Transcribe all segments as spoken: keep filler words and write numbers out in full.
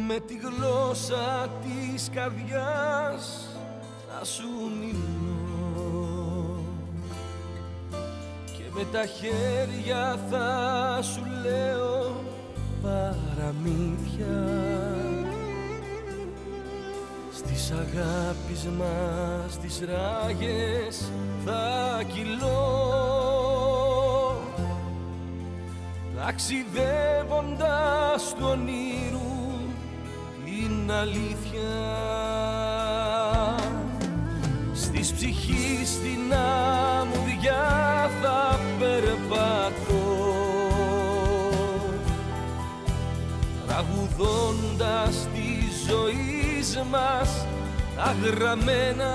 με τη γλώσσα της καρδιάς θα σου μιλώ και με τα χέρια θα σου λέω παραμύθια. Στις αγάπης μας τις ράγες θα κυλώ, ταξιδεύοντας του ονείρου την αλήθεια. Στις ψυχής την αμμουδιά θα περπατώ, τραγουδώντας τη ζωή μας τα γραμμένα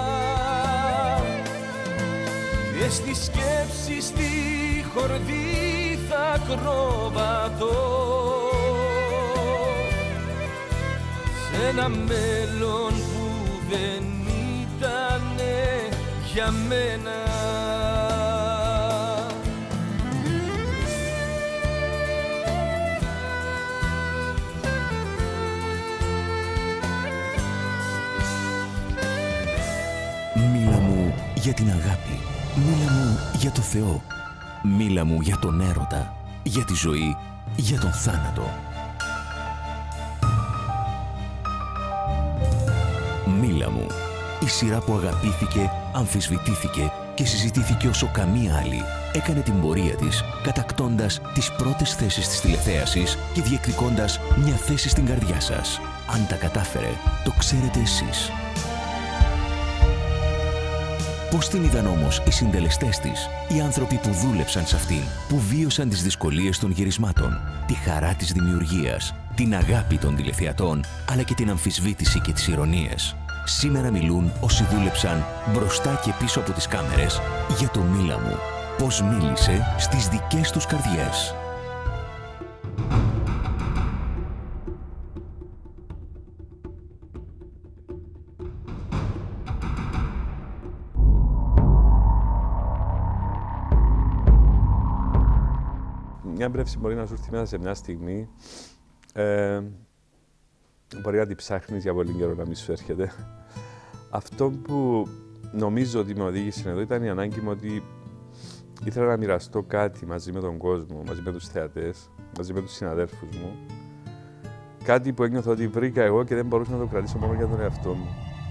και στη σκέψη στη χορδή θα ακροβατώ σε ένα μέλλον που δεν ήτανε για μένα. Μίλα μου για την αγάπη, μίλα μου για το Θεό, μίλα μου για τον έρωτα, για τη ζωή, για τον θάνατο. Μίλα μου, η σειρά που αγαπήθηκε, αμφισβητήθηκε και συζητήθηκε όσο καμία άλλη έκανε την πορεία της, κατακτώντας τις πρώτες θέσεις της τηλεθέασης και διεκδικώντας μια θέση στην καρδιά σας. Αν τα κατάφερε, το ξέρετε εσείς. Πώς την είδαν όμως οι συντελεστές της, οι άνθρωποι που δούλεψαν σε αυτήν, που βίωσαν τις δυσκολίες των γυρισμάτων, τη χαρά της δημιουργίας, την αγάπη των τηλεθεατών, αλλά και την αμφισβήτηση και τις ηρωνίες. Σήμερα μιλούν όσοι δούλεψαν μπροστά και πίσω από τις κάμερες για το «Μίλα μου», πώς μίλησε στις δικές τους καρδιές. Μια έμπνευση μπορεί να σου έρθει μέσα σε μια στιγμή. Ε, μπορεί να την ψάχνεις για πολύ καιρό να μην σου έρχεται. Αυτό που νομίζω ότι με οδήγησε εδώ ήταν η ανάγκη μου ότι ήθελα να μοιραστώ κάτι μαζί με τον κόσμο, μαζί με τους θεατές, μαζί με τους συναδέλφους μου. Κάτι που ένιωθα ότι βρήκα εγώ και δεν μπορούσα να το κρατήσω μόνο για τον εαυτό μου.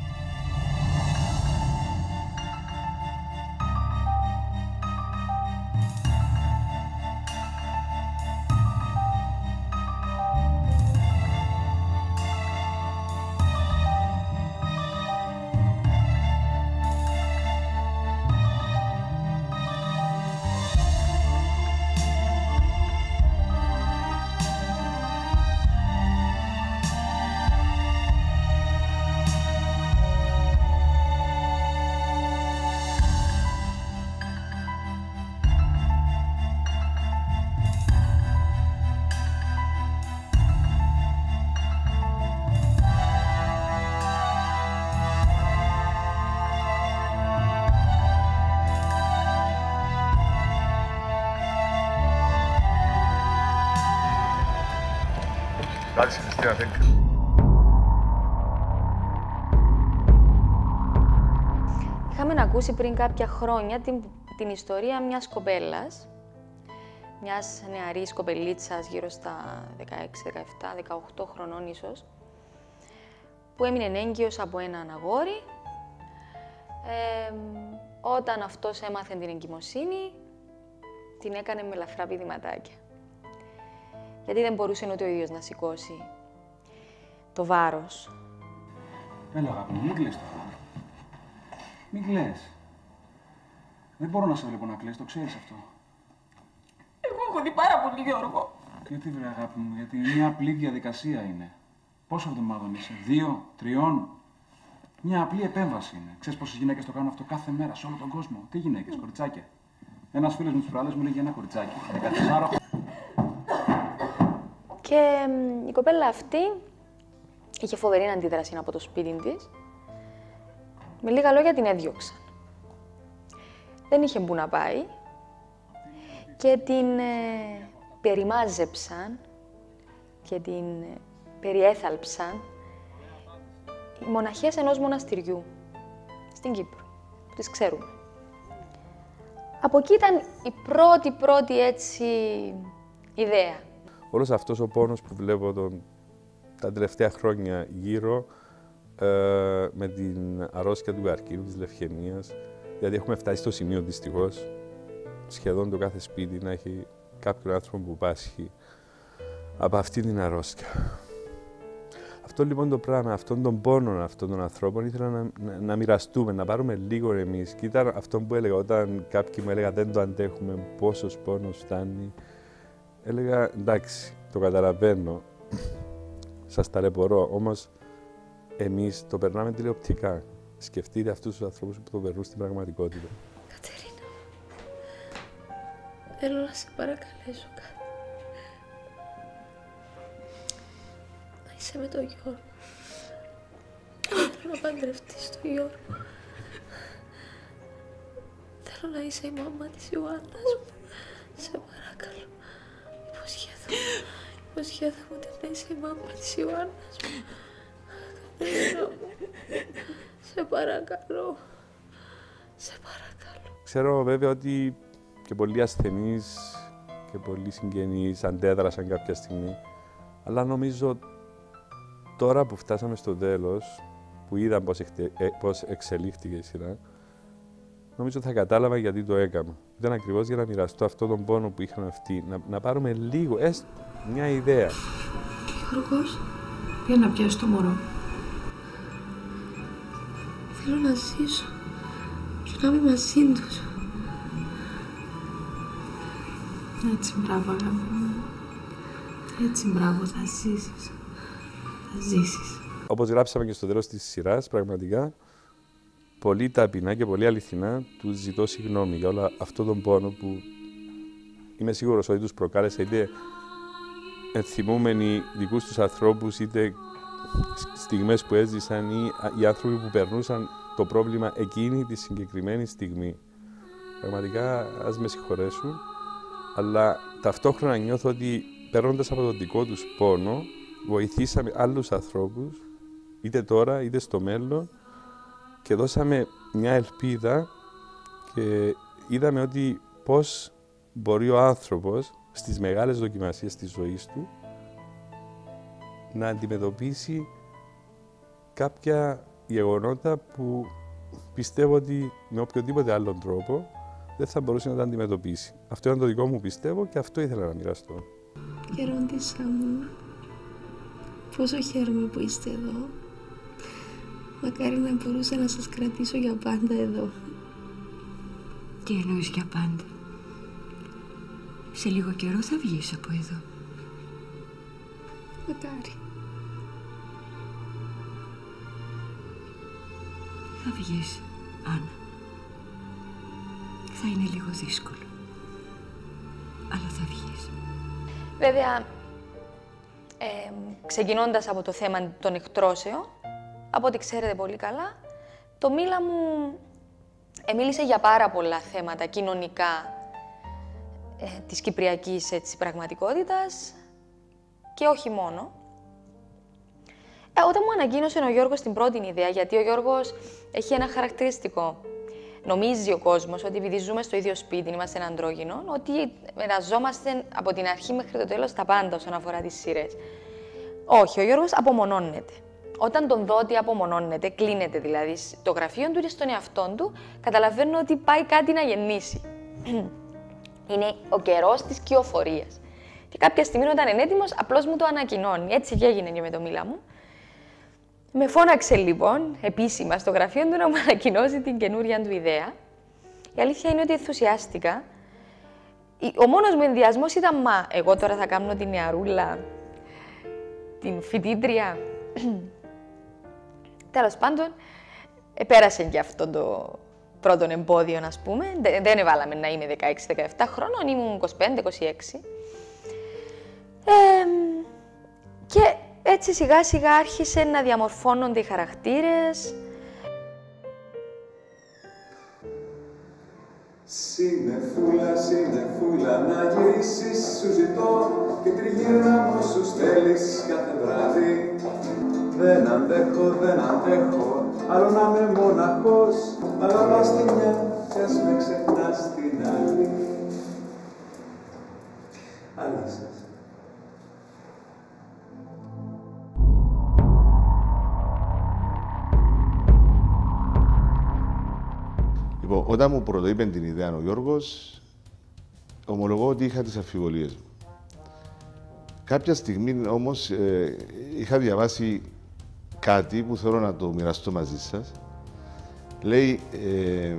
Εντάξει, Χριστίνα, thank you. Είχαμε ακούσει πριν κάποια χρόνια την, την ιστορία μιας κοπέλας, μιας νεαρής κοπελίτσας γύρω στα δεκαέξι, δεκαεπτά, δεκαοκτώ χρονών ίσως, που έμεινε έγκυος από έναν αγόρι. Ε, όταν αυτός έμαθε την εγκυμοσύνη, την έκανε με ελαφρά πηδηματάκια. Γιατί δεν μπορούσε ούτε ο ίδιος να σηκώσει το βάρος. Έλα, αγάπη μου, μην κλαις τώρα. Μην κλαις. Δεν μπορώ να σε βλέπω να κλαις, το ξέρεις αυτό. Εγώ έχω δει πάρα πολύ, Γιώργο. Γιατί, βρε αγάπη μου, γιατί μια απλή διαδικασία είναι. Πόσο εβδομάδων είσαι, δύο, τριών. Μια απλή επέμβαση είναι. Ξέρεις πόσες γυναίκες το κάνουν αυτό κάθε μέρα σε όλο τον κόσμο. Τι γυναίκες, κοριτσάκια. Ένας φίλος μου τις προάλλες μου λέγει ένα κοριτσάκι, δεκατέσσερα. Και η κοπέλα αυτή είχε φοβερή αντίδραση από το σπίτι της. Με λίγα λόγια την έδιωξαν. Δεν είχε που να πάει και την ε, περιμάζεψαν και την ε, περιέθαλψαν οι μοναχές ενός μοναστηριού στην Κύπρο, που τις ξέρουμε. Από εκεί ήταν η πρώτη, πρώτη έτσι ιδέα. Όλος αυτός ο πόνος που βλέπω τον, τα τελευταία χρόνια γύρω ε, με την αρρώστια του καρκίνου, της λευχαιμίας, γιατί έχουμε φτάσει στο σημείο δυστυχώς σχεδόν το κάθε σπίτι να έχει κάποιον άνθρωπο που πάσχει από αυτή την αρρώστια. Αυτό λοιπόν το πράγμα, αυτόν τον πόνο αυτών των ανθρώπων ήθελα να, να, να μοιραστούμε, να πάρουμε λίγο εμείς. Και ήταν αυτό που έλεγα όταν κάποιοι μου έλεγαν δεν το αντέχουμε, πόσος πόνος φτάνει. Έλεγα εντάξει, το καταλαβαίνω, σας ταλαιπωρώ, όμως εμείς το περνάμε τηλεοπτικά. Σκεφτείτε αυτούς τους ανθρώπους που το περνούν στην πραγματικότητα. Κατερίνα, θέλω να σε παρακαλέσω κάτι. Να είσαι με τον Γιώργο. Θέλω να παντρευτείς τον Γιώργο. Θέλω να είσαι η μαμά της Ιωάννας μου. Σε παρακαλώ. Υποσχέθω. Υποσχέθω μου ότι θα είσαι η μαμά της Ιωάννας μου. Κατερίνα μου. Σε παρακαλώ. Σε παρακαλώ. Ξέρω βέβαια ότι και πολλοί ασθενείς και πολλοί συγγενείς αντέδρασαν κάποια στιγμή, αλλά νομίζω τώρα που φτάσαμε στο τέλος, που είδα πώς, εκτε, ε, πώς εξελίχθηκε η σειρά, νομίζω θα κατάλαβα γιατί το έκανα. Ήταν ακριβώς για να μοιραστώ αυτόν τον πόνο που είχαν αυτοί, να, να πάρουμε λίγο, έστω μια ιδέα. Γιώργος, πήγα να πιάσω το μωρό. Θέλω να ζήσω και να είμαι μαζί τους. Έτσι, μπράβο, αγάπη μου. Έτσι, μπράβο, θα ζήσεις. Θα ζήσεις. Όπως γράψαμε και στο τέλος της σειράς, πραγματικά, πολύ ταπεινά και πολύ αληθινά τους ζητώ συγγνώμη για όλο αυτόν τον πόνο που είμαι σίγουρος ότι τους προκάλεσα, είτε ενθυμούμενοι δικούς τους ανθρώπους, είτε στιγμές που έζησαν ή οι άνθρωποι που περνούσαν το πρόβλημα εκείνη τη συγκεκριμένη στιγμή. Πραγματικά, ας με συγχωρέσουν, αλλά ταυτόχρονα νιώθω ότι παίρνοντας από τον δικό τους πόνο, βοηθήσαμε άλλους ανθρώπους, είτε τώρα είτε στο μέλλον, και δώσαμε μια ελπίδα και είδαμε ότι πώς μπορεί ο άνθρωπος στις μεγάλες δοκιμασίες της ζωής του να αντιμετωπίσει κάποια γεγονότα που πιστεύω ότι με οποιοδήποτε άλλον τρόπο δεν θα μπορούσε να τα αντιμετωπίσει. Αυτό είναι το δικό μου πιστεύω και αυτό ήθελα να μοιραστώ. Γερόντισσα μου, πόσο χαίρομαι που είστε εδώ. Μακάρι να μπορούσα να σας κρατήσω για πάντα εδώ. Τι εννοείς για πάντα? Σε λίγο καιρό θα βγεις από εδώ. Μακάρι. Θα βγεις, Άννα. Θα είναι λίγο δύσκολο. Αλλά θα βγεις. Βέβαια, ε, ξεκινώντας από το θέμα των εκτρώσεων, από ό,τι ξέρετε πολύ καλά, το Μίλα μου ε, μίλησε για πάρα πολλά θέματα κοινωνικά ε, της κυπριακής έτσι, πραγματικότητας και όχι μόνο. Ε, όταν μου ανακοίνωσε ο Γιώργος την πρώτη ιδέα, γιατί ο Γιώργος έχει ένα χαρακτηριστικό. Νομίζει ο κόσμος ότι επειδή ζούμε στο ίδιο σπίτι, είμαστε ένα αντρόγυνο, ότι μοιραζόμαστε από την αρχή μέχρι το τέλος τα πάντα όσον αφορά τις σειρές. Όχι, ο Γιώργος απομονώνεται. Όταν τον δω ότι απομονώνεται, κλείνεται δηλαδή το γραφείο του ή στον εαυτό του, καταλαβαίνω ότι πάει κάτι να γεννήσει. Είναι ο καιρός της κυοφορίας. Και κάποια στιγμή όταν είναι έτοιμος, απλώς μου το ανακοινώνει. Έτσι και έγινε και με το Μίλα μου. Με φώναξε λοιπόν επίσημα στο γραφείο του να μου ανακοινώσει την καινούρια του ιδέα. Η αλήθεια είναι ότι ενθουσιάστηκα. Ο μόνος μου ενδιασμός ήταν, μα εγώ τώρα θα κάνω την νεαρούλα, την φοιτήτρια. Τέλος πάντων, πέρασε και αυτό το πρώτο εμπόδιο, ας πούμε. Δεν εβάλαμε να είμαι δεκαέξι δεκαεπτά χρόνων, ήμουν είκοσι πέντε είκοσι έξι. Ε, και έτσι σιγά σιγά άρχισε να διαμορφώνονται οι χαρακτήρες. Συνεφούλα, συνεφούλα, να γυρίσεις σου ζητώ και τριγύρνα μου σου στέλνεις κάθε βράδυ. Δεν αντέχω, δεν αντέχω, άλλο να είμαι μοναχός, αλλά πας στη μια κι ας με ξεχνάς την άλλη. Αλήσας. Λοιπόν, όταν μου πρωτοείπε την ιδέα ο Γιώργος, ομολογώ ότι είχα τις αμφιβολίες μου. Κάποια στιγμή όμως ε, είχα διαβάσει κάτι που θέλω να το μοιραστώ μαζί σας. Λέει, ε,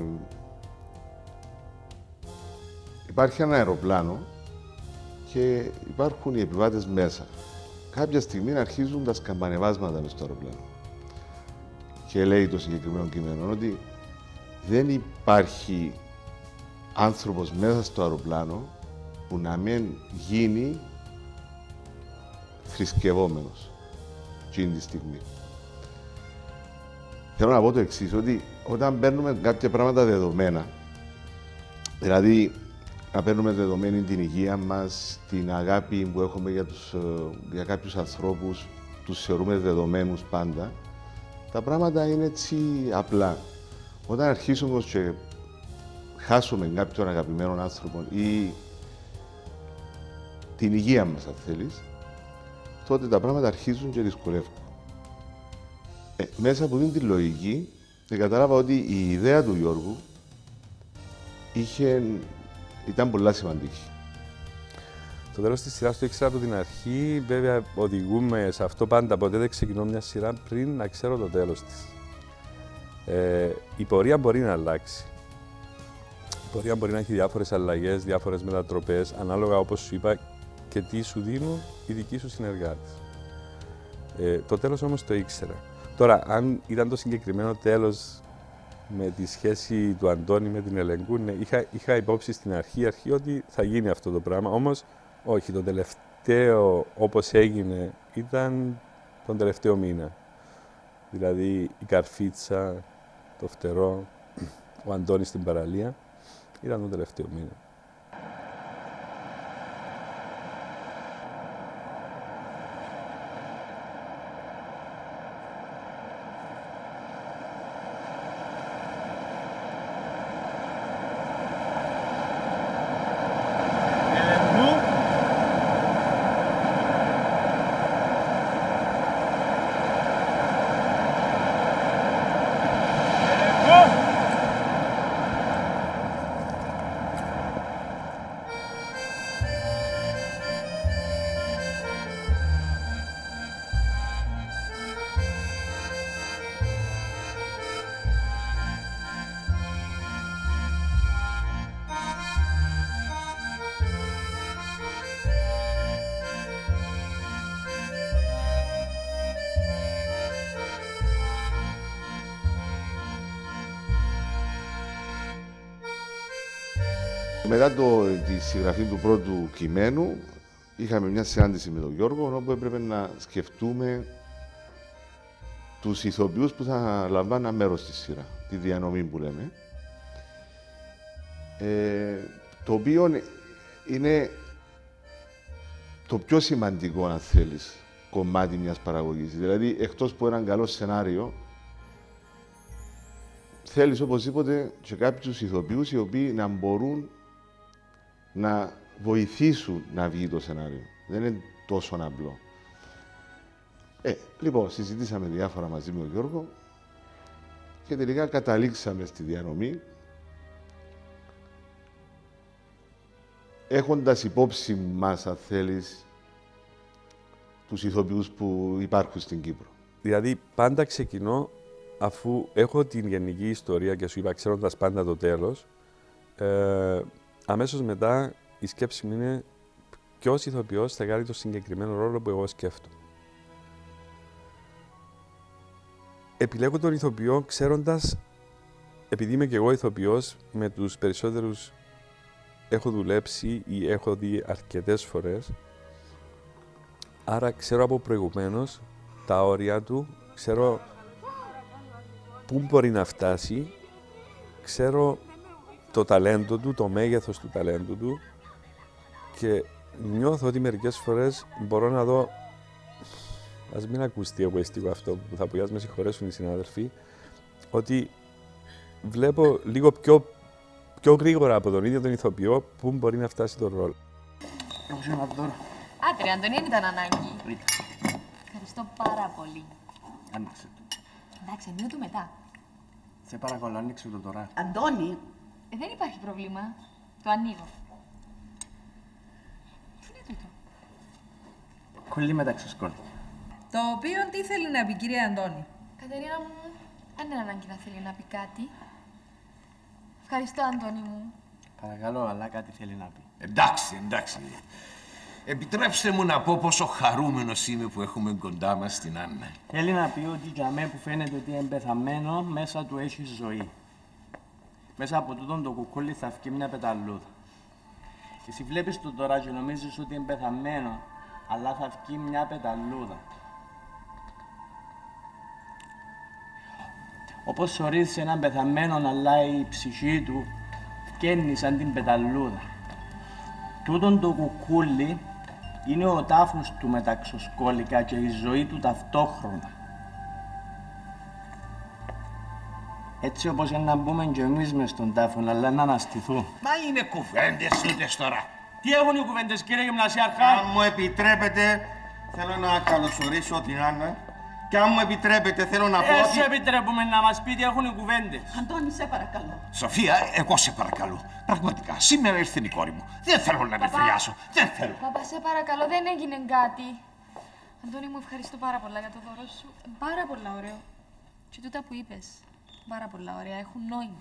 υπάρχει ένα αεροπλάνο και υπάρχουν οι επιβάτες μέσα. Κάποια στιγμή αρχίζουν τα σκαμπανεβάσματα μες στο αεροπλάνο. Και λέει το συγκεκριμένο κείμενο ότι δεν υπάρχει άνθρωπος μέσα στο αεροπλάνο που να μην γίνει θρησκευόμενος εκείνη τη στιγμή. Θέλω να πω το εξής, ότι όταν παίρνουμε κάποια πράγματα δεδομένα, δηλαδή να παίρνουμε δεδομένη την υγεία μας, την αγάπη που έχουμε για, τους, για κάποιους ανθρώπους, τους θεωρούμε δεδομένους πάντα, τα πράγματα είναι έτσι απλά. Όταν αρχίσουμε και χάσουμε κάποιον αγαπημένο άνθρωπο ή την υγεία μας, αν θέλεις, τότε τα πράγματα αρχίζουν και δυσκολεύουν. Ε, μέσα από την τη λογική, κατάλαβα ότι η ιδέα του Γιώργου είχε, ήταν πολλά σημαντική. Το τέλος της σειράς το ήξερα από την αρχή. Βέβαια, οδηγούμε σε αυτό πάντα. Ποτέ δεν ξεκινώ μια σειρά πριν να ξέρω το τέλος της. Ε, η πορεία μπορεί να αλλάξει. Η πορεία μπορεί να έχει διάφορες αλλαγές, διάφορες μετατροπές, ανάλογα, όπως σου είπα, και τι σου δίνουν οι δικοί σου συνεργάτες. Ε, το τέλος όμως το ήξερα. Τώρα, αν ήταν το συγκεκριμένο τέλος με τη σχέση του Αντώνη με την Ελεγκού, ναι, είχα, είχα υπόψη στην αρχή, αρχή ότι θα γίνει αυτό το πράγμα. Όμως, όχι, το τελευταίο όπως έγινε ήταν τον τελευταίο μήνα. Δηλαδή η Καρφίτσα, το φτερό, ο Αντώνης στην παραλία, ήταν τον τελευταίο μήνα. Μετά το, τη συγγραφή του πρώτου κειμένου, είχαμε μια συνάντηση με τον Γιώργο, όπου έπρεπε να σκεφτούμε τους ηθοποιούς που θα λαμβάνουν μέρος στη σειρά, τη διανομή που λέμε. Ε, το οποίο είναι το πιο σημαντικό, αν θέλεις, κομμάτι μιας παραγωγής. Δηλαδή, εκτός από έναν καλό σενάριο, θέλεις οπωσδήποτε και κάποιους ηθοποιούς οι οποίοι να μπορούν να βοηθήσουν να βγει το σενάριο. Δεν είναι τόσο απλό. Ε, λοιπόν, συζητήσαμε διάφορα μαζί με τον Γιώργο και τελικά καταλήξαμε στη διανομή έχοντας υπόψη μας, αν θέλεις, τους ηθοποιούς που υπάρχουν στην Κύπρο. Δηλαδή, πάντα ξεκινώ αφού έχω την γενική ιστορία και σου είπα, ξέροντας πάντα το τέλος, ε, αμέσως μετά η σκέψη μου είναι ποιος ηθοποιός θα κάνει το συγκεκριμένο ρόλο που εγώ σκέφτομαι. Επιλέγω τον ηθοποιό ξέροντας, επειδή είμαι και εγώ ηθοποιός, με τους περισσότερους έχω δουλέψει ή έχω δει αρκετές φορές, άρα ξέρω από προηγουμένως τα όρια του, ξέρω πού μπορεί να φτάσει, ξέρω το ταλέντο του, το μέγεθος του ταλέντου του και νιώθω ότι μερικές φορές μπορώ να δω, ας μην ακουστεί εγωιστικό αυτό που θα πω, ας με συγχωρέσουν οι συνάδελφοι, ότι βλέπω λίγο πιο, πιο γρήγορα από τον ίδιο τον ηθοποιό που μπορεί να φτάσει τον ρόλο. Έχω ένα δώρο. Άτρε, Αντωνία, δεν ήταν ανάγκη. Ρίτα. Ευχαριστώ πάρα πολύ. Άνοιξε το. Εντάξει, ανοίγω το μετά. Σε παρακαλώ, άνοιξε το τώρα. Αντώνη! Ε, δεν υπάρχει πρόβλημα. Το ανοίγω. Τι είναι τούτο? Κολλή μεταξύ σκόλ. Το οποίο τι θέλει να πει, κυρία Αντώνη? Κατερίνα μου, αν είναι ανάγκη να θέλει να πει κάτι. Ευχαριστώ, Αντώνη μου. Παρακαλώ, αλλά κάτι θέλει να πει. Εντάξει, εντάξει. Επιτρέψτε μου να πω πόσο χαρούμενος είμαι που έχουμε κοντά μας την Άννα. Θέλει να πει ότι για μένα που φαίνεται ότι είναι πεθαμένο, μέσα του έχει ζωή. Μέσα από τούτον το κουκούλι θα βγει μια πεταλούδα. Εσύ βλέπεις το τώρα και νομίζεις ότι είναι πεθαμένο, αλλά θα βγει μια πεταλούδα. Όπως ορίζεις έναν πεθαμένο, αλλά η ψυχή του βγαίνει σαν την πεταλούδα. Τούτον το κουκούλι είναι ο τάφος του μεταξοσκόλικα και η ζωή του ταυτόχρονα. Έτσι όπως είναι να μπούμε κι εμείς μες στον τάφο, αλλά να αναστηθούν. Μα είναι κουβέντες τούτες τώρα. Τι έχουν οι κουβέντες, κύριε Γυμνασιάρχα? Αν μου επιτρέπετε, θέλω να καλωσορίσω την Άννα. Και αν μου επιτρέπετε, θέλω να πω Ε, ότι... σου επιτρέπουμε να μας πει τι έχουν οι κουβέντες. Αντώνη, σε παρακαλώ. Σοφία, εγώ σε παρακαλώ. Πραγματικά, σήμερα ήρθε η κόρη μου. Δεν θέλω να νευριάσω. Δεν θέλω. Παπά, σε παρακαλώ, δεν έγινε κάτι. Αντώνη μου, ευχαριστώ πάρα πολλά για το δώρο σου. Πάρα πολλά ωραίο. Και τούτα που είπες, πάρα πολλά ωραία, έχουν νόημα.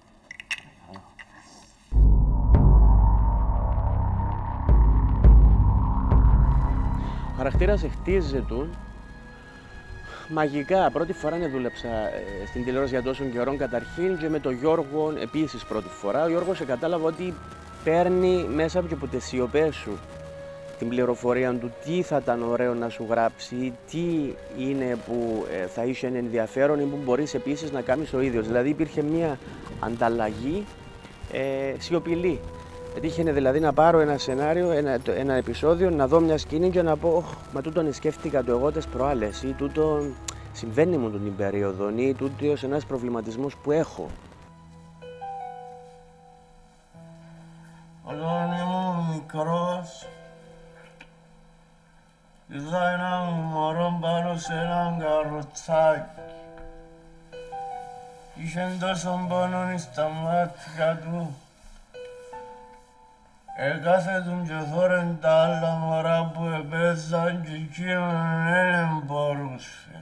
Ο χαρακτήρας χτίζεται μαγικά. Πρώτη φορά να δούλεψα ε, στην τηλεόραση για τόσο καιρό καταρχήν και με τον Γιώργο επίσης πρώτη φορά. Ο Γιώργος κατάλαβε ότι παίρνει μέσα από τις σιωπές σου την πληροφορία του τι θα ήταν ωραίο να σου γράψει, τι είναι που ε, θα είχε ενδιαφέρον ή που μπορείς επίσης να κάνεις ο ίδιος. Δηλαδή υπήρχε μια ανταλλαγή ε, σιωπηλή. Έτυχε δηλαδή να πάρω ένα σενάριο, ένα, ένα επεισόδιο, να δω μια σκηνή και να πω «Μα τούτον σκέφτηκα το εγώ τις προάλλες» ή «Τούτον συμβαίνει μου την περίοδο» ή «Τούτος ένας προβληματισμός που έχω». Όταν ήμουν μικρός, είδα ένα μωρό πάνω σε έναν καροτσάκι. Είχε τόσο πόνο στα μάτια του. Εκάθετουν και θόρεν τα άλλα μωρά που επέζαν και εκείνον δεν μπορούσε.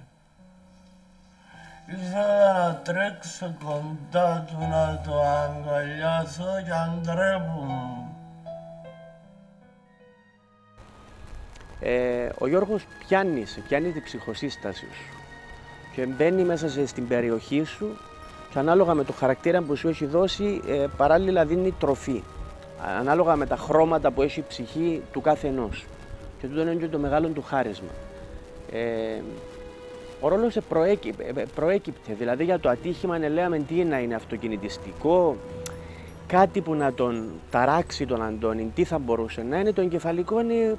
Ήθελα να τρέξω κοντά του να το αγκαλιάσω κι αντρέπουν. Ε, ο Γιώργος πιάνει, σε πιάνει την ψυχοσύσταση σου και μπαίνει μέσα σε, στην περιοχή σου και ανάλογα με το χαρακτήρα που σου έχει δώσει ε, παράλληλα δίνει τροφή. Ανάλογα με τα χρώματα που έχει η ψυχή του κάθε ενός. Και τούτο είναι και το μεγάλο του χάρισμα. Ε, ο ρόλος προέκυπτε, προέκυπτε, δηλαδή για το ατύχημα ναι, λέμε τι να είναι αυτοκινητιστικό, κάτι που να τον ταράξει τον Αντώνη, τι θα μπορούσε να είναι, το εγκεφαλικό είναι...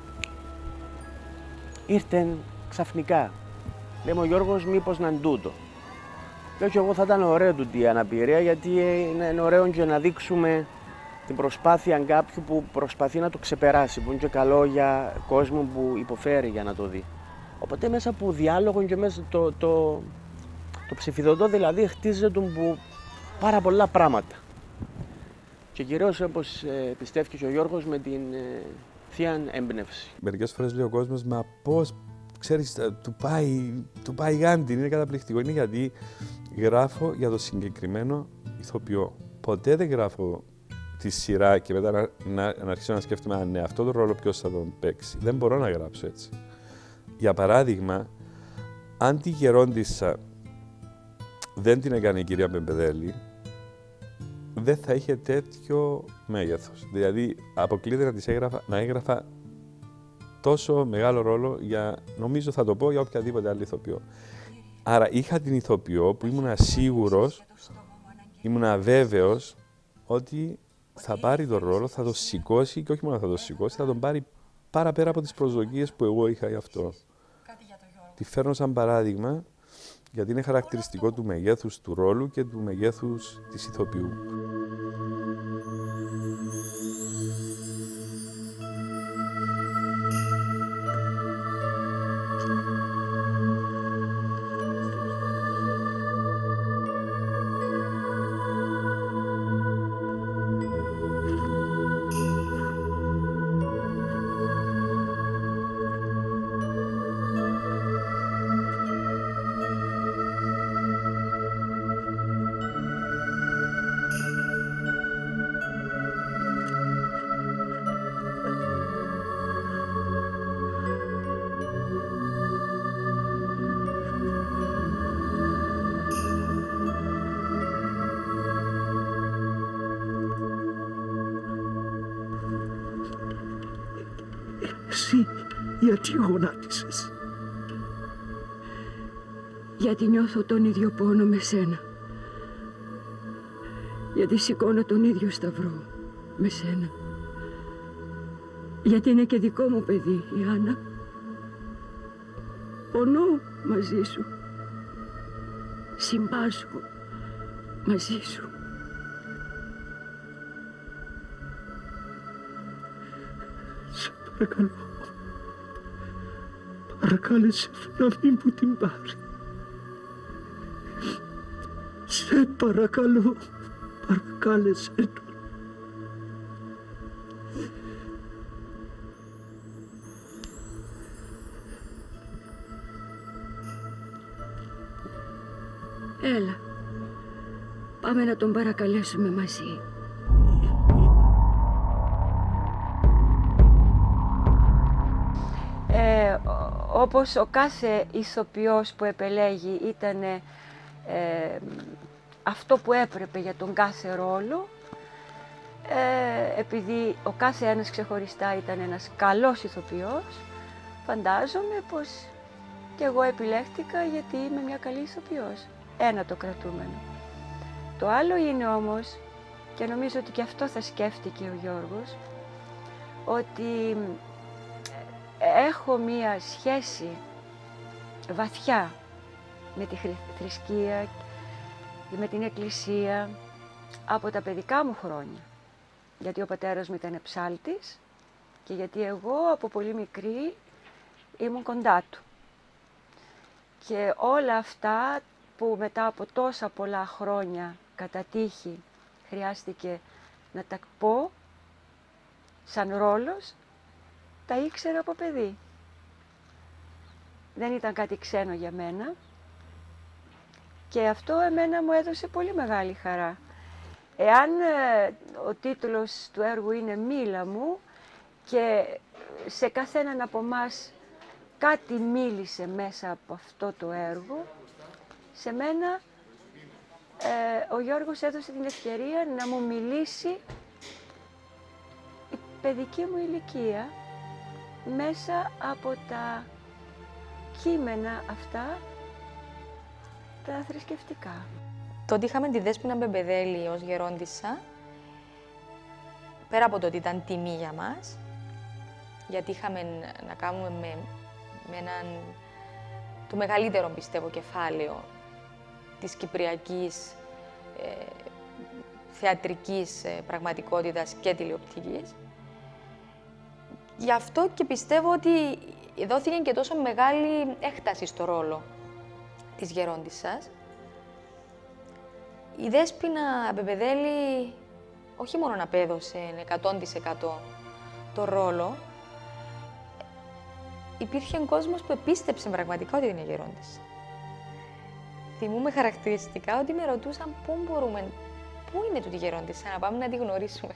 ήρθε ξαφνικά. Λέμε ο Γιώργος μήπως να είναι τούτο. Λέω και εγώ θα ήταν ωραίο τούτη η αναπηρία γιατί είναι ωραίο και να δείξουμε την προσπάθεια κάποιου που προσπαθεί να το ξεπεράσει, που είναι και καλό για κόσμο που υποφέρει για να το δει. Οπότε μέσα από διάλογο και μέσα το, το, το ψηφιδωτό δηλαδή χτίζεται που πάρα πολλά πράγματα. Και κυρίως όπως ε, πιστεύει και ο Γιώργος με την ε, θεία έμπνευση. Μερικές φορές λέει ο κόσμος, μα πώς, ξέρεις, του πάει, του πάει γάντι, είναι καταπληκτικό. Είναι γιατί γράφω για το συγκεκριμένο ηθοποιό. Ποτέ δεν γράφω τη σειρά και μετά να, να, να αρχίσω να σκέφτομαι αν ναι, αυτό το ρόλο ποιος θα τον παίξει. Δεν μπορώ να γράψω έτσι. Για παράδειγμα, αν τη γερόντισσα δεν την έκανε η κυρία Πεμπεδέλη, δεν θα είχε τέτοιο μέγεθος. Δηλαδή, αποκλείται να της έγραφα, να έγραφα τόσο μεγάλο ρόλο για, νομίζω θα το πω, για οποιαδήποτε άλλη ηθοποιό. Άρα είχα την ηθοποιό που ήμουν σίγουρος, ήμουν βέβαιος ότι θα πάρει τον ρόλο, θα τον σηκώσει και όχι μόνο θα τον σηκώσει, θα τον πάρει παραπέρα από τις προσδοκίες που εγώ είχα γι' αυτό. Τη φέρνω σαν παράδειγμα, γιατί είναι χαρακτηριστικό του μεγέθους του ρόλου και του μεγέθους της ηθοποιού. Εσύ γιατί γονάτισες? Γιατί νιώθω τον ίδιο πόνο με σένα. Γιατί σηκώνω τον ίδιο σταυρό με σένα. Γιατί είναι και δικό μου παιδί η Άννα. Πονώ μαζί σου. Συμπάσχω μαζί σου. Σε παρακαλώ. Παρακάλεσε να μην μου την πάρει. Σε παρακαλώ. Παρακάλεσε το. Έλα. Πάμε να τον παρακαλέσουμε μαζί. Ε, όπως ο κάθε ηθοποιός που επελέγει ήταν ε, αυτό που έπρεπε για τον κάθε ρόλο, ε, επειδή ο κάθε ένας ξεχωριστά ήταν ένας καλός ηθοποιός, φαντάζομαι πως και εγώ επιλέχτηκα γιατί είμαι μια καλή ηθοποιός. Ένα το κρατούμενο. Το άλλο είναι όμως, και νομίζω ότι και αυτό θα σκέφτηκε ο Γιώργος, ότι έχω μία σχέση βαθιά με τη θρησκεία και με την Εκκλησία από τα παιδικά μου χρόνια. Γιατί ο πατέρας μου ήταν ψάλτης και γιατί εγώ από πολύ μικρή ήμουν κοντά του. Και όλα αυτά που μετά από τόσα πολλά χρόνια κατά τύχη χρειάστηκε να τα πω σαν ρόλος, τα ήξερα από παιδί. Δεν ήταν κάτι ξένο για μένα και αυτό εμένα μου έδωσε πολύ μεγάλη χαρά. Εάν ε, ο τίτλος του έργου είναι «Μίλα μου» και σε καθέναν από εμάς κάτι μίλησε μέσα από αυτό το έργο, σε μένα ε, ο Γιώργος έδωσε την ευκαιρία να μου μιλήσει η παιδική μου ηλικία μέσα από τα κείμενα αυτά, τα θρησκευτικά. Το ότι είχαμε τη Δέσποινα Μπεμπεδέλη ως γερόντισσα, πέρα από το ότι ήταν τιμή για μας, γιατί είχαμε να κάνουμε με, με έναν, το μεγαλύτερο πιστεύω κεφάλαιο της κυπριακής ε, θεατρικής ε, πραγματικότητας και τηλεοπτικής. Γι' αυτό και πιστεύω ότι δόθηκε και τόσο μεγάλη έκταση στο ρόλο της γερόντισσας. Η Δέσποινα Μπεμπεδέλη όχι μόνο απέδωσε εκατό τοις εκατό το ρόλο, υπήρχε κόσμος που επίστεψε πραγματικά ότι είναι γερόντισσα. Θυμούμαι χαρακτηριστικά ότι με ρωτούσαν πού μπορούμε, πού είναι τούτη γερόντισσα, να πάμε να τη γνωρίσουμε.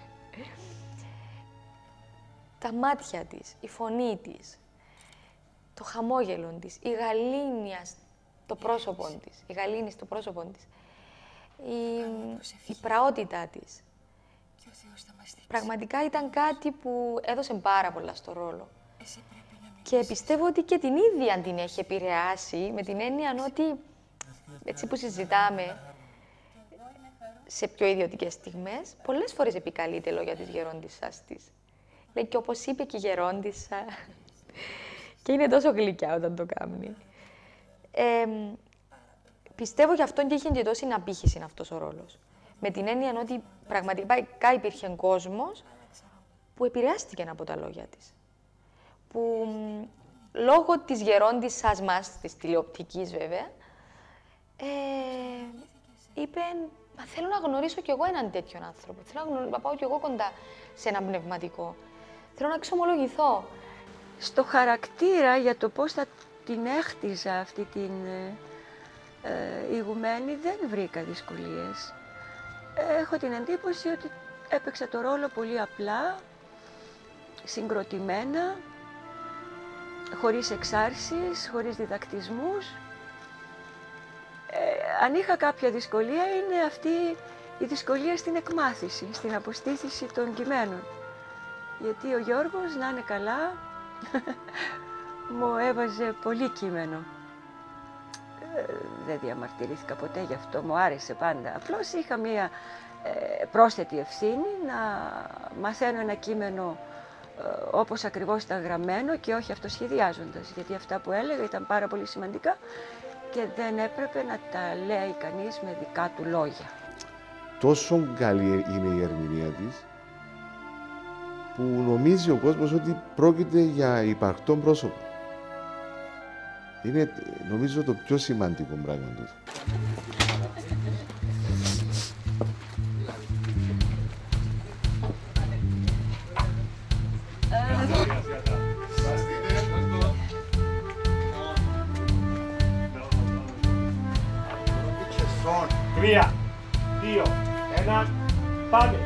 Τα μάτια της, η φωνή της, το χαμόγελο της, η γαλήνια στο πρόσωπο της, η γαλήνη στο πρόσωπο της, η, η πραότητά της. Πραγματικά ήταν κάτι που έδωσε πάρα πολλά στο ρόλο. Και πιστεύω ότι και την ίδια την έχει επηρεάσει, με την έννοια ότι, έτσι που συζητάμε, σε πιο ιδιωτικές στιγμές, πολλές φορές επικαλείται λόγια της γερόντισσας της. Λέει και όπως είπε και η γερόντισσα. Και είναι τόσο γλυκιά όταν το κάνει. Ε, πιστεύω γι' αυτόν και είχε και τόση απήχηση αυτός ο ρόλος. Με την έννοια ότι πραγματικά υπήρχε κόσμος που επηρεάστηκε από τα λόγια της. Που λόγω της γερόντισσας μας, της τηλεοπτικής βέβαια, ε, είπε, μα θέλω να γνωρίσω κι εγώ έναν τέτοιον άνθρωπο. Θέλω να, γνωρίσω, να πάω κι εγώ κοντά σε έναν πνευματικό. Θέλω να εξομολογηθώ. Στο χαρακτήρα για το πώς θα την έχτιζα αυτή την ε, ε, ηγουμένη δεν βρήκα δυσκολίες. Έχω την εντύπωση ότι έπαιξα το ρόλο πολύ απλά, συγκροτημένα, χωρίς εξάρσεις, χωρίς διδακτισμούς. Ε, αν είχα κάποια δυσκολία είναι αυτή η δυσκολία στην εκμάθηση, στην αποστήθηση των κειμένων. Γιατί ο Γιώργος, να είναι καλά, μου έβαζε πολύ κείμενο. Ε, δεν διαμαρτυρήθηκα ποτέ γι' αυτό, μου άρεσε πάντα. Απλώς είχα μία ε, πρόσθετη ευθύνη να μαθαίνω ένα κείμενο ε, όπως ακριβώς ήταν γραμμένο και όχι αυτοσχεδιάζοντας. Γιατί αυτά που έλεγα ήταν πάρα πολύ σημαντικά και δεν έπρεπε να τα λέει κανείς με δικά του λόγια. Τόσο καλή είναι η ερμηνεία της, που νομίζει ο κόσμος ότι πρόκειται για υπαρκτό πρόσωπο. Είναι, νομίζω, το πιο σημαντικό πράγμα του. Τρία, δύο, ένα, πάμε!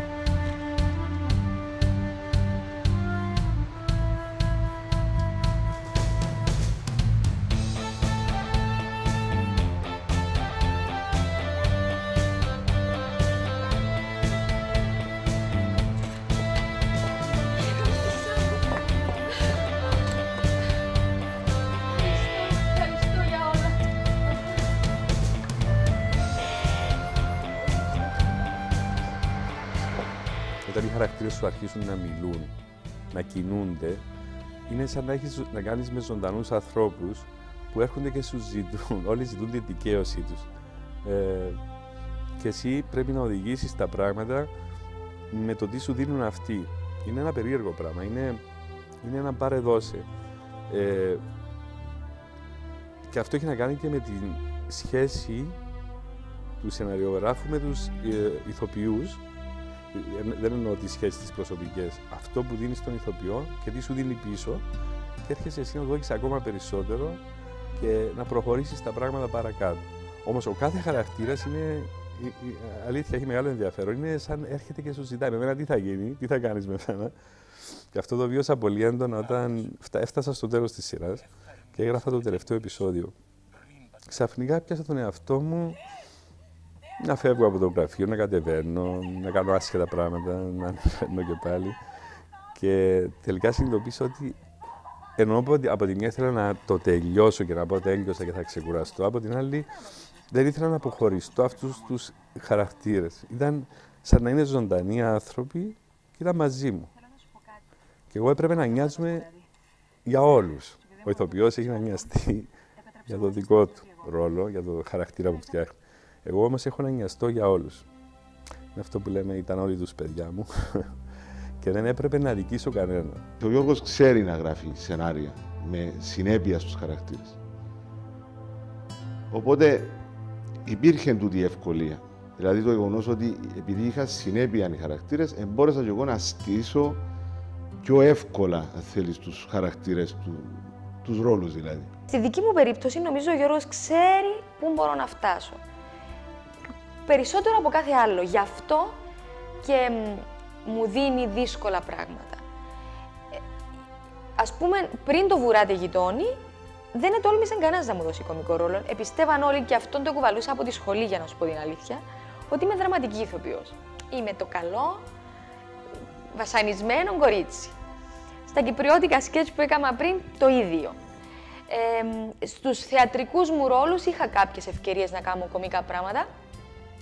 Όταν οι χαρακτήρες σου αρχίσουν να μιλούν, να κινούνται, είναι σαν να, έχεις, να κάνεις με ζωντανούς ανθρώπους που έρχονται και σου ζητούν, όλοι ζητούν την δικαίωσή τους. Ε, και εσύ πρέπει να οδηγήσεις τα πράγματα με το τι σου δίνουν αυτοί. Είναι ένα περίεργο πράγμα, είναι, είναι ένα πάρε δώσε. Ε, και αυτό έχει να κάνει και με τη σχέση του σεναριογράφου με τους ε, ηθοποιούς. Δεν εννοώ τις σχέσεις τις προσωπικές. Αυτό που δίνεις στον ηθοποιό και τι σου δίνει πίσω και έρχεσαι εσύ να δώσεις ακόμα περισσότερο και να προχωρήσεις τα πράγματα παρακάτω. Όμως ο κάθε χαρακτήρας είναι, η, η, αλήθεια, έχει μεγάλο ενδιαφέρον. Είναι σαν έρχεται και σου ζητάει με μένα τι θα γίνει, τι θα κάνεις με μένα. Και αυτό το βίωσα πολύ έντονα όταν έφτασα στο τέλος της σειράς και έγραφα το τελευταίο επεισόδιο. Ξαφνικά πιάσα τον εαυτό μου να φεύγω από το γραφείο, να κατεβαίνω, να κάνω άσχετα πράγματα, να ανεβαίνω και πάλι. Και τελικά συνειδητοποίησα ότι ενώ από τη μια ήθελα να το τελειώσω και να πω τέλειωσα και θα ξεκουραστώ, από την άλλη δεν ήθελα να αποχωριστώ αυτούς τους χαρακτήρες. Ήταν σαν να είναι ζωντανοί άνθρωποι και ήταν μαζί μου. Και εγώ έπρεπε να νοιάζουμε για όλους. Ο ηθοποιός έχει να νοιαστεί για το δικό του ρόλο, για το χαρακτήρα που φτιάχνει. Εγώ όμως έχω να νοιαστώ για όλους. Είναι αυτό που λέμε, ήταν όλοι τους παιδιά μου και δεν έπρεπε να αδικήσω κανένα. Ο Γιώργος ξέρει να γράφει σενάρια με συνέπεια στους χαρακτήρες. Οπότε υπήρχε τούτη η ευκολία. Δηλαδή το γεγονός ότι επειδή είχα συνέπεια οι χαρακτήρες, μπόρεσα και εγώ να στήσω πιο εύκολα, αν θέλεις, τους χαρακτήρες του, τους ρόλους δηλαδή. Στη δική μου περίπτωση νομίζω ο Γιώργος ξέρει πού μπορώ να φτάσω. Περισσότερο από κάθε άλλο. Γι' αυτό και μου δίνει δύσκολα πράγματα. Ε, ας πούμε, πριν το Βουράτε γειτόνι, δεν ετόλμησε κανένας να μου δώσει κωμικό ρόλο. Επιστεύαν όλοι, και αυτόν το κουβαλούσα από τη σχολή, για να σου πω την αλήθεια, ότι είμαι δραματική ηθοποιός. Είμαι το καλό, βασανισμένο κορίτσι. Στα κυπριώτικα σκέτς που έκανα πριν, το ίδιο. Ε, στους θεατρικούς μου ρόλους είχα κάποιες ευκαιρίες να κάνω κωμικά πράγματα.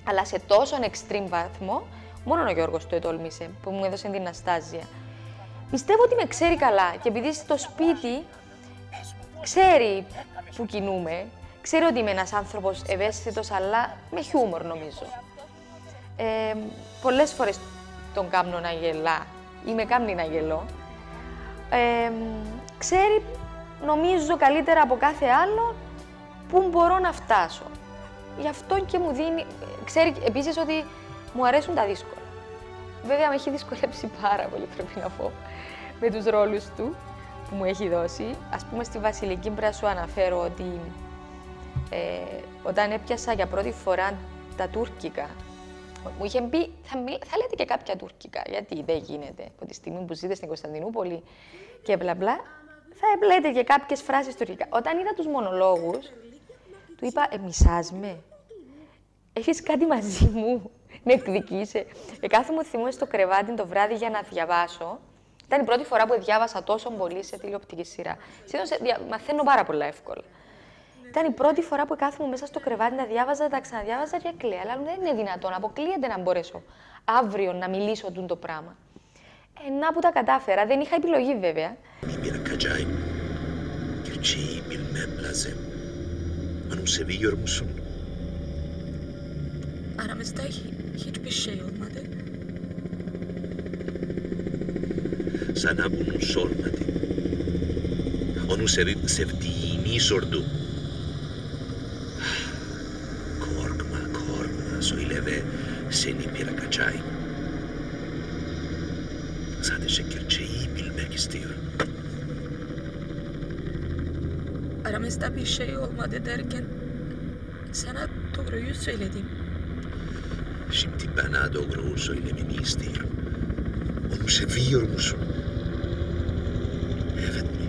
Αλλά σε τόσο extreme βαθμό, μόνο ο Γιώργος το ετόλμησε, που μου έδωσε την Αναστάζια. Πιστεύω ότι με ξέρει καλά και επειδή στο σπίτι ξέρει που κινούμε, ξέρει ότι είμαι ένας άνθρωπος ευαίσθητος, αλλά με χιούμορ νομίζω. Ε, πολλές φορές τον κάνω να γελά ή με κάνει να γελώ. Ε, ξέρει, νομίζω, καλύτερα από κάθε άλλο πού μπορώ να φτάσω. Γι' αυτό και μου δίνει... Ξέρει επίσης ότι μου αρέσουν τα δύσκολα. Βέβαια, με έχει δυσκολέψει πάρα πολύ, πρέπει να πω, με τους ρόλους του που μου έχει δώσει. Ας πούμε, στη Βασιλική πρέπει να σου αναφέρω ότι ε, όταν έπιασα για πρώτη φορά τα τουρκικά, μου είχε πει, θα, θα λέτε και κάποια τουρκικά, γιατί δεν γίνεται από τη στιγμή που ζείτε στην Κωνσταντινούπολη και μπλα μπλα, θα λέτε και κάποιες φράσεις τουρκικά. Όταν είδα τους μονολόγους, του είπα, ε, μισάς με, έχεις κάτι μαζί μου, με εκδικείσαι. Ε, κάθε μου θυμούμαι στο κρεβάτι το βράδυ για να διαβάσω. Ήταν η πρώτη φορά που διάβασα τόσο πολύ σε τηλεοπτική σειρά. Συνήθως μαθαίνω πάρα πολλά εύκολα. Ήταν η πρώτη φορά που κάθομαι μέσα στο κρεβάτι να διάβαζα, τα ξαναδιάβαζα και έκλαια. Αλλά δεν είναι δυνατόν, αποκλείεται να μπορέσω αύριο να μιλήσω τούτο πράγμα. Ε, να που τα κατάφερα, δεν είχα επιλογή βέβαια. Aramızda hiçbir şey olmadı. Sana bunu sormadı. Onu sevip sevdiğini sordu. Korkma, korkma. Söyle ve seni bırakacağım. Sadece gerçeği bilmek istiyorum. Aramızda bir şey olmadı derken sana doğruyu söyledim. Şimdi bana doğru söylemeni istiyorum. Onu seviyor musun? Evet mi?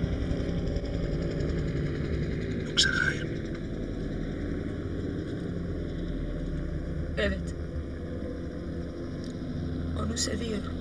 Yoksa hayır mı? Evet. Onu seviyorum.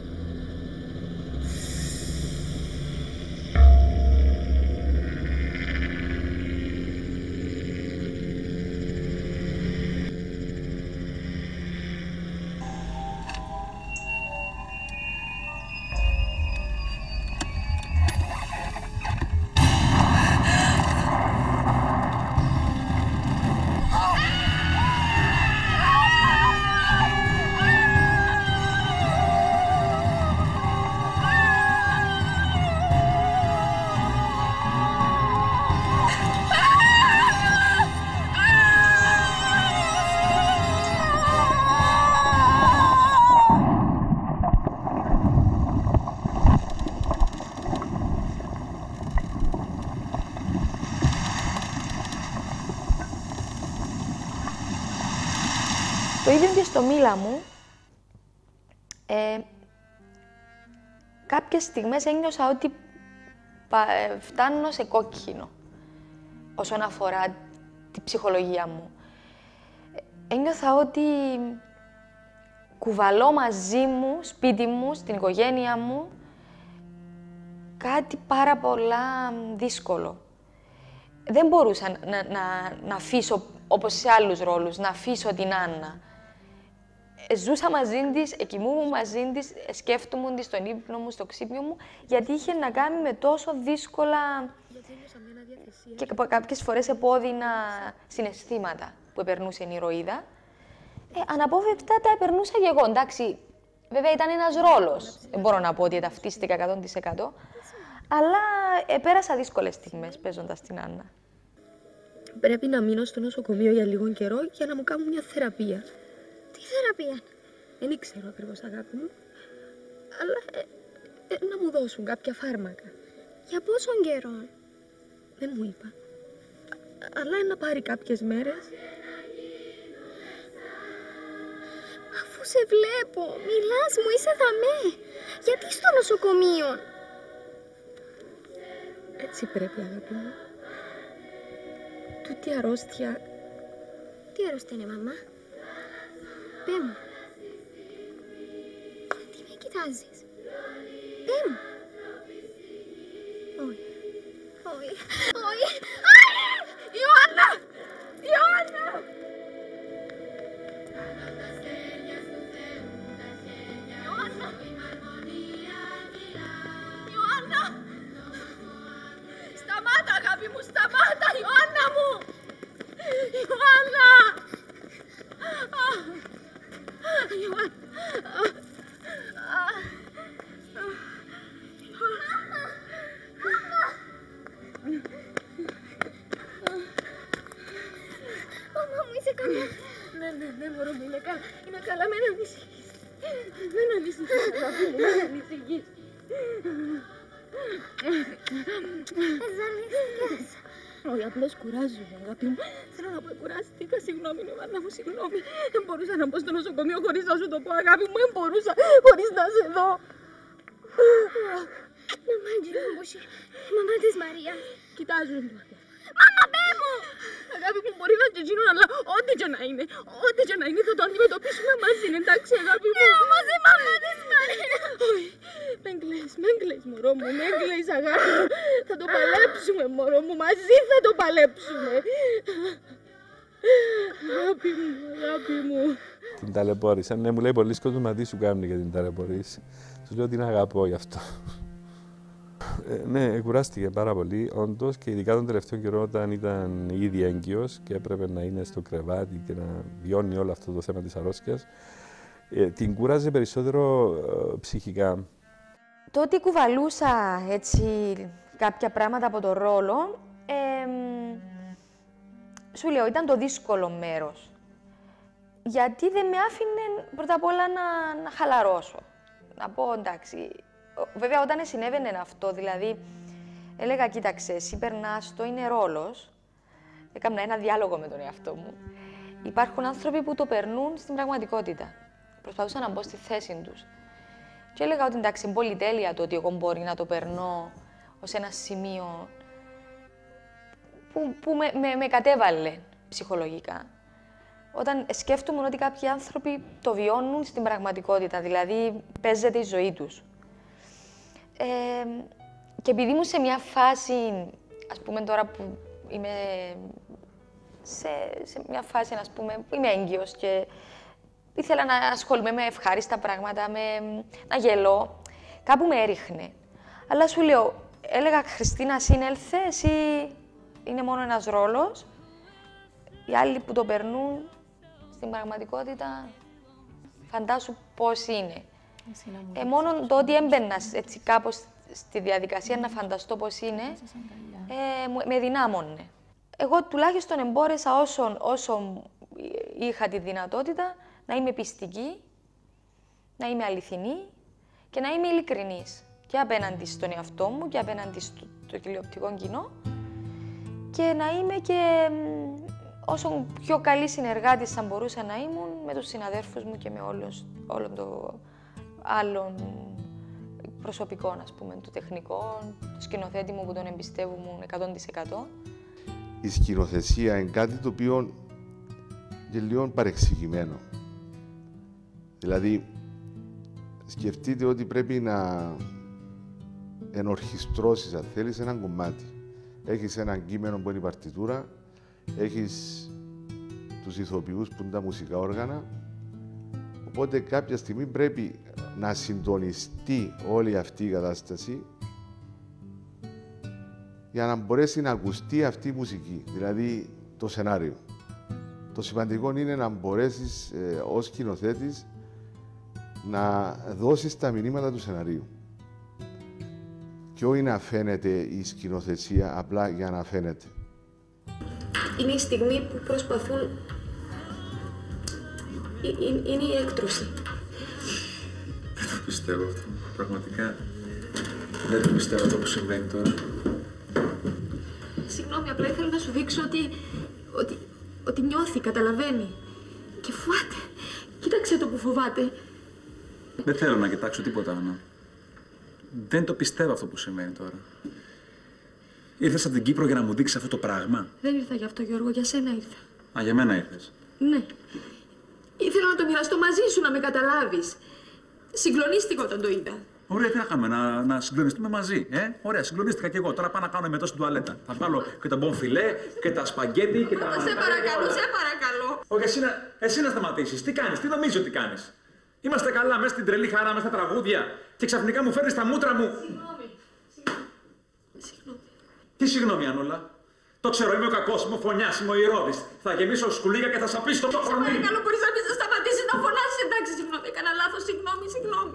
Το ίδιο και στο Μίλα μου, ε, κάποιες στιγμές ένιωσα ότι φτάνω σε κόκκινο όσον αφορά τη ψυχολογία μου. Ένιωθα ότι κουβαλώ μαζί μου, σπίτι μου, στην οικογένεια μου, κάτι πάρα πολλά δύσκολο. Δεν μπορούσα να, να, να αφήσω, όπως σε άλλους ρόλους, να αφήσω την Άννα. Ζούσα μαζί της, εκοιμούμουν μαζί της, σκέφτομαι της στον ύπνο μου, στο ξύπνιο μου, γιατί είχε να κάνει με τόσο δύσκολα και κάποιες φορές επώδυνα συναισθήματα που επερνούσε η ηρωίδα. Ε, αναπόφευκτα τα επερνούσα και εγώ, εντάξει. Βέβαια ήταν ένας ρόλος, δεν μπορώ να πω ότι ταυτίστηκα εκατό τοις εκατό, αλλά ε, πέρασα δύσκολες στιγμές παίζοντας την Άννα. Πρέπει να μείνω στο νοσοκομείο για λίγο καιρό για να μου κάνουν μια θεραπεία. Τι θεραπεία? Δεν ξέρω ακριβώς, αγάπη μου, αλλά ε, ε, να μου δώσουν κάποια φάρμακα. Για πόσον καιρό? Δεν μου είπα. Αλλά να πάρει κάποιες μέρες. Αφού σε βλέπω, μιλάς μου, είσαι δαμέ. Γιατί στο νοσοκομείο? Έτσι πρέπει, αγάπη μου. Τούτη αρρώστια... Τι αρρώστια είναι, μαμά? Πέ μου. Γιατί με κοιτάζεις? Πέ μου. Όχι. Όχι. Όχι. Ιωάννα! Ιωάννα! καλά, είμαι καλά, μην ανησυχείς. Μην ανησυχείς, αγάπη μου, μην ανησυχείς. Ζαλίστηκες. Όχι, απλώς κουράζομαι, αγάπη μου. Θέλω να πω, κουράστηκα, συγγνώμη, Ιωάννα μου, συγγνώμη. Δεν μπορούσα να μπω στο νοσοκομείο χωρίς να σου το πω, αγάπη μου, δεν μπορούσα, χωρίς να σε δω. Μαμά, Τζινόμπουση, μαμά της Μαρία. Κοιτάζουν το. Μαμά, μπέ μου! Αγάπη μου, μπορεί να τζινούν, αλλά ό,τι και να είναι, ό,τι και να είναι θα το αντιμετωπίσουμε μαζί, εντάξει, αγάπη μου. Ναι, όμως η μαμά της Μαρία. Όχι, μεν κλαις, μεν κλαις, μωρό μου, μεν κλαις, αγάπη μου. Θα το παλέψουμε, μωρό μου, μαζί θα το παλέψουμε. Αγάπη μου, αγάπη μου. Την ταλαιπώρησα. Ναι, μου λέει πολλοί κόσμοι, μα τι σου κάνουν για την ταλαιπωρήση. Του λέω την αγαπώ γι' αυτό. Ε, ναι, κουράστηκε πάρα πολύ, όντως, και ειδικά τον τελευταίο καιρό όταν ήταν ήδη έγκυος και έπρεπε να είναι στο κρεβάτι και να βιώνει όλο αυτό το θέμα της αρρώστιας. Ε, την κούραζε περισσότερο ε, ψυχικά. Το ότι κουβαλούσα έτσι κάποια πράγματα από το ρόλο, ε, σου λέω, ήταν το δύσκολο μέρος. Γιατί δεν με άφηνε πρώτα απ' όλα να, να χαλαρώσω. Να πω, εντάξει, βέβαια όταν συνέβαινε αυτό, δηλαδή, έλεγα, κοίταξε, εσύ περνάς το, είναι ρόλος. Έκανα ένα διάλογο με τον εαυτό μου. Υπάρχουν άνθρωποι που το περνούν στην πραγματικότητα. Προσπαθούσα να μπω στη θέση τους. Και έλεγα ότι εντάξει, είναι πολυτέλεια το ότι εγώ μπορεί να το περνώ ως ένα σημείο που, που με, με, με κατέβαλε ψυχολογικά. Όταν σκέφτομαι ότι κάποιοι άνθρωποι το βιώνουν στην πραγματικότητα, δηλαδή παίζεται η ζωή τους. Ε, και επειδή ήμουν σε μια φάση, ας πούμε τώρα που είμαι σε, σε μια φάση, ας πούμε, που είμαι έγκυος και ήθελα να ασχολούμαι με ευχάριστα πράγματα, με, να γελώ, κάπου με έριχνε. Αλλά σου λέω, έλεγα, Χριστίνα, συνέλθε, εσύ είναι μόνο ένας ρόλος. Οι άλλοι που το περνούν στην πραγματικότητα, φαντάσου πώς είναι. Ε, μόνο το ότι έμπαινα έτσι κάπως στη διαδικασία να φανταστώ πώς είναι, ε, με δυνάμωνε. Εγώ τουλάχιστον εμπόρεσα όσο, όσο είχα τη δυνατότητα να είμαι πιστική, να είμαι αληθινή και να είμαι ειλικρινής. Και απέναντι στον εαυτό μου και απέναντι στο, στο τηλεοπτικό κοινό. Και να είμαι και όσο πιο καλή συνεργάτης θα μπορούσα να ήμουν με τους συναδέρφους μου και με όλους, όλων των άλλων προσωπικών, ας πούμε, του τεχνικό, του σκηνοθέτη μου που τον εμπιστεύομαι εκατό τοις εκατό. Η σκηνοθεσία είναι κάτι το οποίο είναι λίγο παρεξηγημένο. Δηλαδή, σκεφτείτε ότι πρέπει να ενορχιστρώσεις, αν θέλεις, έναν κομμάτι. Έχεις ένα κείμενο που είναι η παρτιτούρα, έχεις τους ηθοποιούς που είναι τα μουσικά όργανα, οπότε κάποια στιγμή πρέπει να συντονιστεί όλη αυτή η κατάσταση για να μπορέσει να ακουστεί αυτή η μουσική, δηλαδή το σενάριο. Το σημαντικό είναι να μπορέσεις ε, ως σκηνοθέτης να δώσεις τα μηνύματα του σεναρίου. Και όχι να φαίνεται η σκηνοθεσία απλά για να φαίνεται. Είναι η στιγμή που προσπαθούν... Ε, είναι η έκτρωση. Δεν το πιστεύω αυτό. Πραγματικά δεν το πιστεύω αυτό που συμβαίνει τώρα. Συγγνώμη, απλά ήθελα να σου δείξω ότι... ότι, ότι νιώθει, καταλαβαίνει. Και φοβάται. Κοίταξε το που φοβάται. Δεν θέλω να κοιτάξω τίποτα, Άννα. Δεν το πιστεύω αυτό που συμβαίνει τώρα. Ήρθες από την Κύπρο για να μου δείξεις αυτό το πράγμα. Δεν ήρθα γι' αυτό, Γιώργο, για σένα ήρθα. Α, για μένα ήρθες. Ναι. Ήθελα να το μοιραστώ μαζί σου, να με καταλάβεις. Συγκλονίστηκα όταν το είδα. Ωραία, τι να κάνουμε, να, να συγκλονιστούμε μαζί. Ε? Ωραία, συγκλονίστηκα κι εγώ. Τώρα πάω να κάνω μετά στην τουαλέτα. Θα βγάλω και τα μπονφιλέ και τα σπαγκέτι και τα. Σε παρακαλώ, σε παρακαλώ. Όχι, εσύ να, εσύ να σταματήσεις. Τι κάνεις, τι νομίζεις ότι κάνεις. Είμαστε καλά μέσα στην τρελή χαρά, μέσα στα τραγούδια και ξαφνικά μου φέρνεις τα μούτρα μου. Συγγνώμη. Συγγνώμη. Τι συγγνώμη, Ανούλα. Το ξέρω, είμαι ο κακός, είμαι ο φωνιάς, είμαι ο ηρώδης. Θα γεμίσω σκουλίγα και θα σαπίσω το χορνί. Σε παρακαλώ, μπορείς να μην σταματήσεις να φωνάσεις. Εντάξει, συγγνώμη, έκανα λάθος, συγγνώμη, συγγνώμη.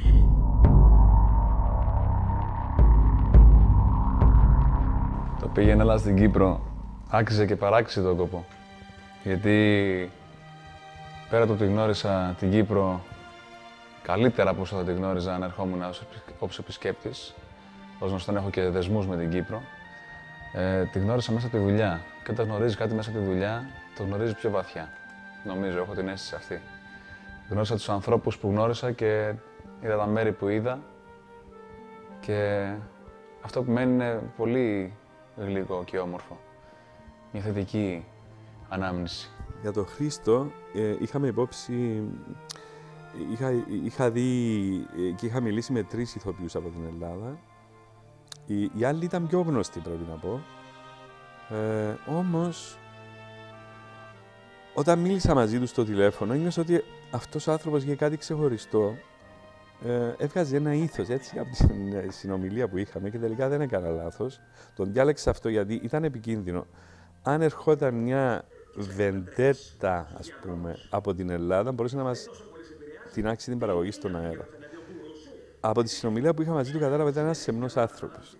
Το πήγαινε έλα στην Κύπρο. Άξιζε και παράξιζε τον κόπο. Γιατί πέρα από το ότι γνώρισα την Κύπρο καλύτερα από όσο θα την γνώριζα αν ερχόμουν ως επισκέπτης, ως γνωστόν έχω και δεσμούς με την Κύπρο, ε, τη γνώρισα μέσα από τη δουλειά. Και όταν γνωρίζεις κάτι μέσα από τη δουλειά, το γνωρίζεις πιο βαθιά. Νομίζω, έχω την αίσθηση αυτή. Γνώρισα τους ανθρώπους που γνώρισα και είδα τα μέρη που είδα και αυτό που μένει είναι πολύ γλυκό και όμορφο. Μια θετική ανάμνηση. Για τον Χρήστο ε, είχαμε υπόψη, είχα, είχα δει και είχα μιλήσει με τρεις ηθοποιούς από την Ελλάδα. Οι, οι άλλοι ήταν πιο γνωστοί, πρέπει να πω. Ε, όμως, όταν μίλησα μαζί του στο τηλέφωνο, ένιωσα ότι αυτός ο άνθρωπος είχε κάτι ξεχωριστό. Ε, έβγαζε ένα ήθος, έτσι, από την συνομιλία που είχαμε και τελικά δεν έκανα λάθος. Τον διάλεξα αυτό γιατί ήταν επικίνδυνο. Αν ερχόταν μια βεντέτα, ας πούμε, από την Ελλάδα, μπορούσε να μας τεινάξει την παραγωγή στον αέρα. Από τη συνομιλία που είχα μαζί του κατάλαβα ότι ήταν ένας σεμνός άνθρωπος.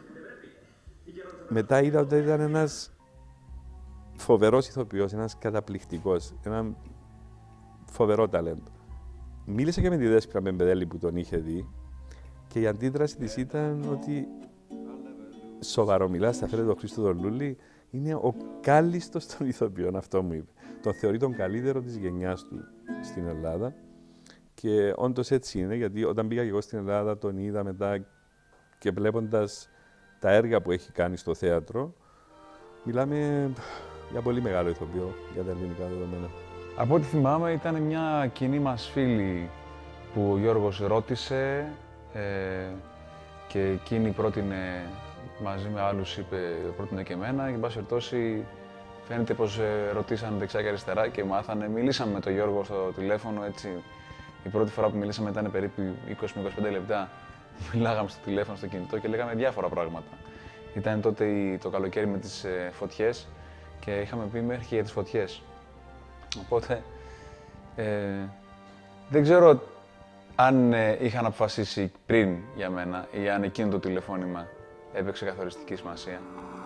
Μετά είδα ότι ήταν ένας φοβερός ηθοποιός, ένας καταπληκτικός, ένα φοβερό ταλέντο. Μίλησα και με τη Δέσποινα Μπεμπεδέλη που τον είχε δει και η αντίδραση της ήταν ότι σοβαρομιλάς, θα φέρετε τον Χρήστο τον Λούλη, είναι ο κάλλιστος των ηθοποιών, αυτό μου είπε. Τον θεωρεί τον καλύτερο της γενιάς του στην Ελλάδα και όντως έτσι είναι, γιατί όταν πήγα και εγώ στην Ελλάδα τον είδα μετά και βλέποντας τα έργα που έχει κάνει στο θέατρο, μιλάμε για πολύ μεγάλο ηθοποιό για τα ελληνικά δεδομένα. Από ό,τι θυμάμαι ήταν μια κοινή μας φίλη που ο Γιώργος ρώτησε ε, και εκείνη πρότεινε μαζί με άλλους, είπε, πρότεινε και εμένα και εν πάση περιπτώσει φαίνεται πως ε, ρωτήσαν δεξιά και αριστερά και μάθανε. Μιλήσαμε με τον Γιώργο στο τηλέφωνο, έτσι. Η πρώτη φορά που μιλήσαμε ήταν περίπου είκοσι με είκοσι πέντε λεπτά. Μιλάγαμε στο τηλέφωνο, στο κινητό και λέγαμε διάφορα πράγματα. Ήταν τότε το καλοκαίρι με τις ε, φωτιές και είχαμε πει μέχρι και για τις φωτιές. Οπότε, ε, δεν ξέρω αν ε, είχαν αποφασίσει πριν για μένα ή αν εκείνο το τηλεφώνημα έπαιξε καθοριστική σημασία.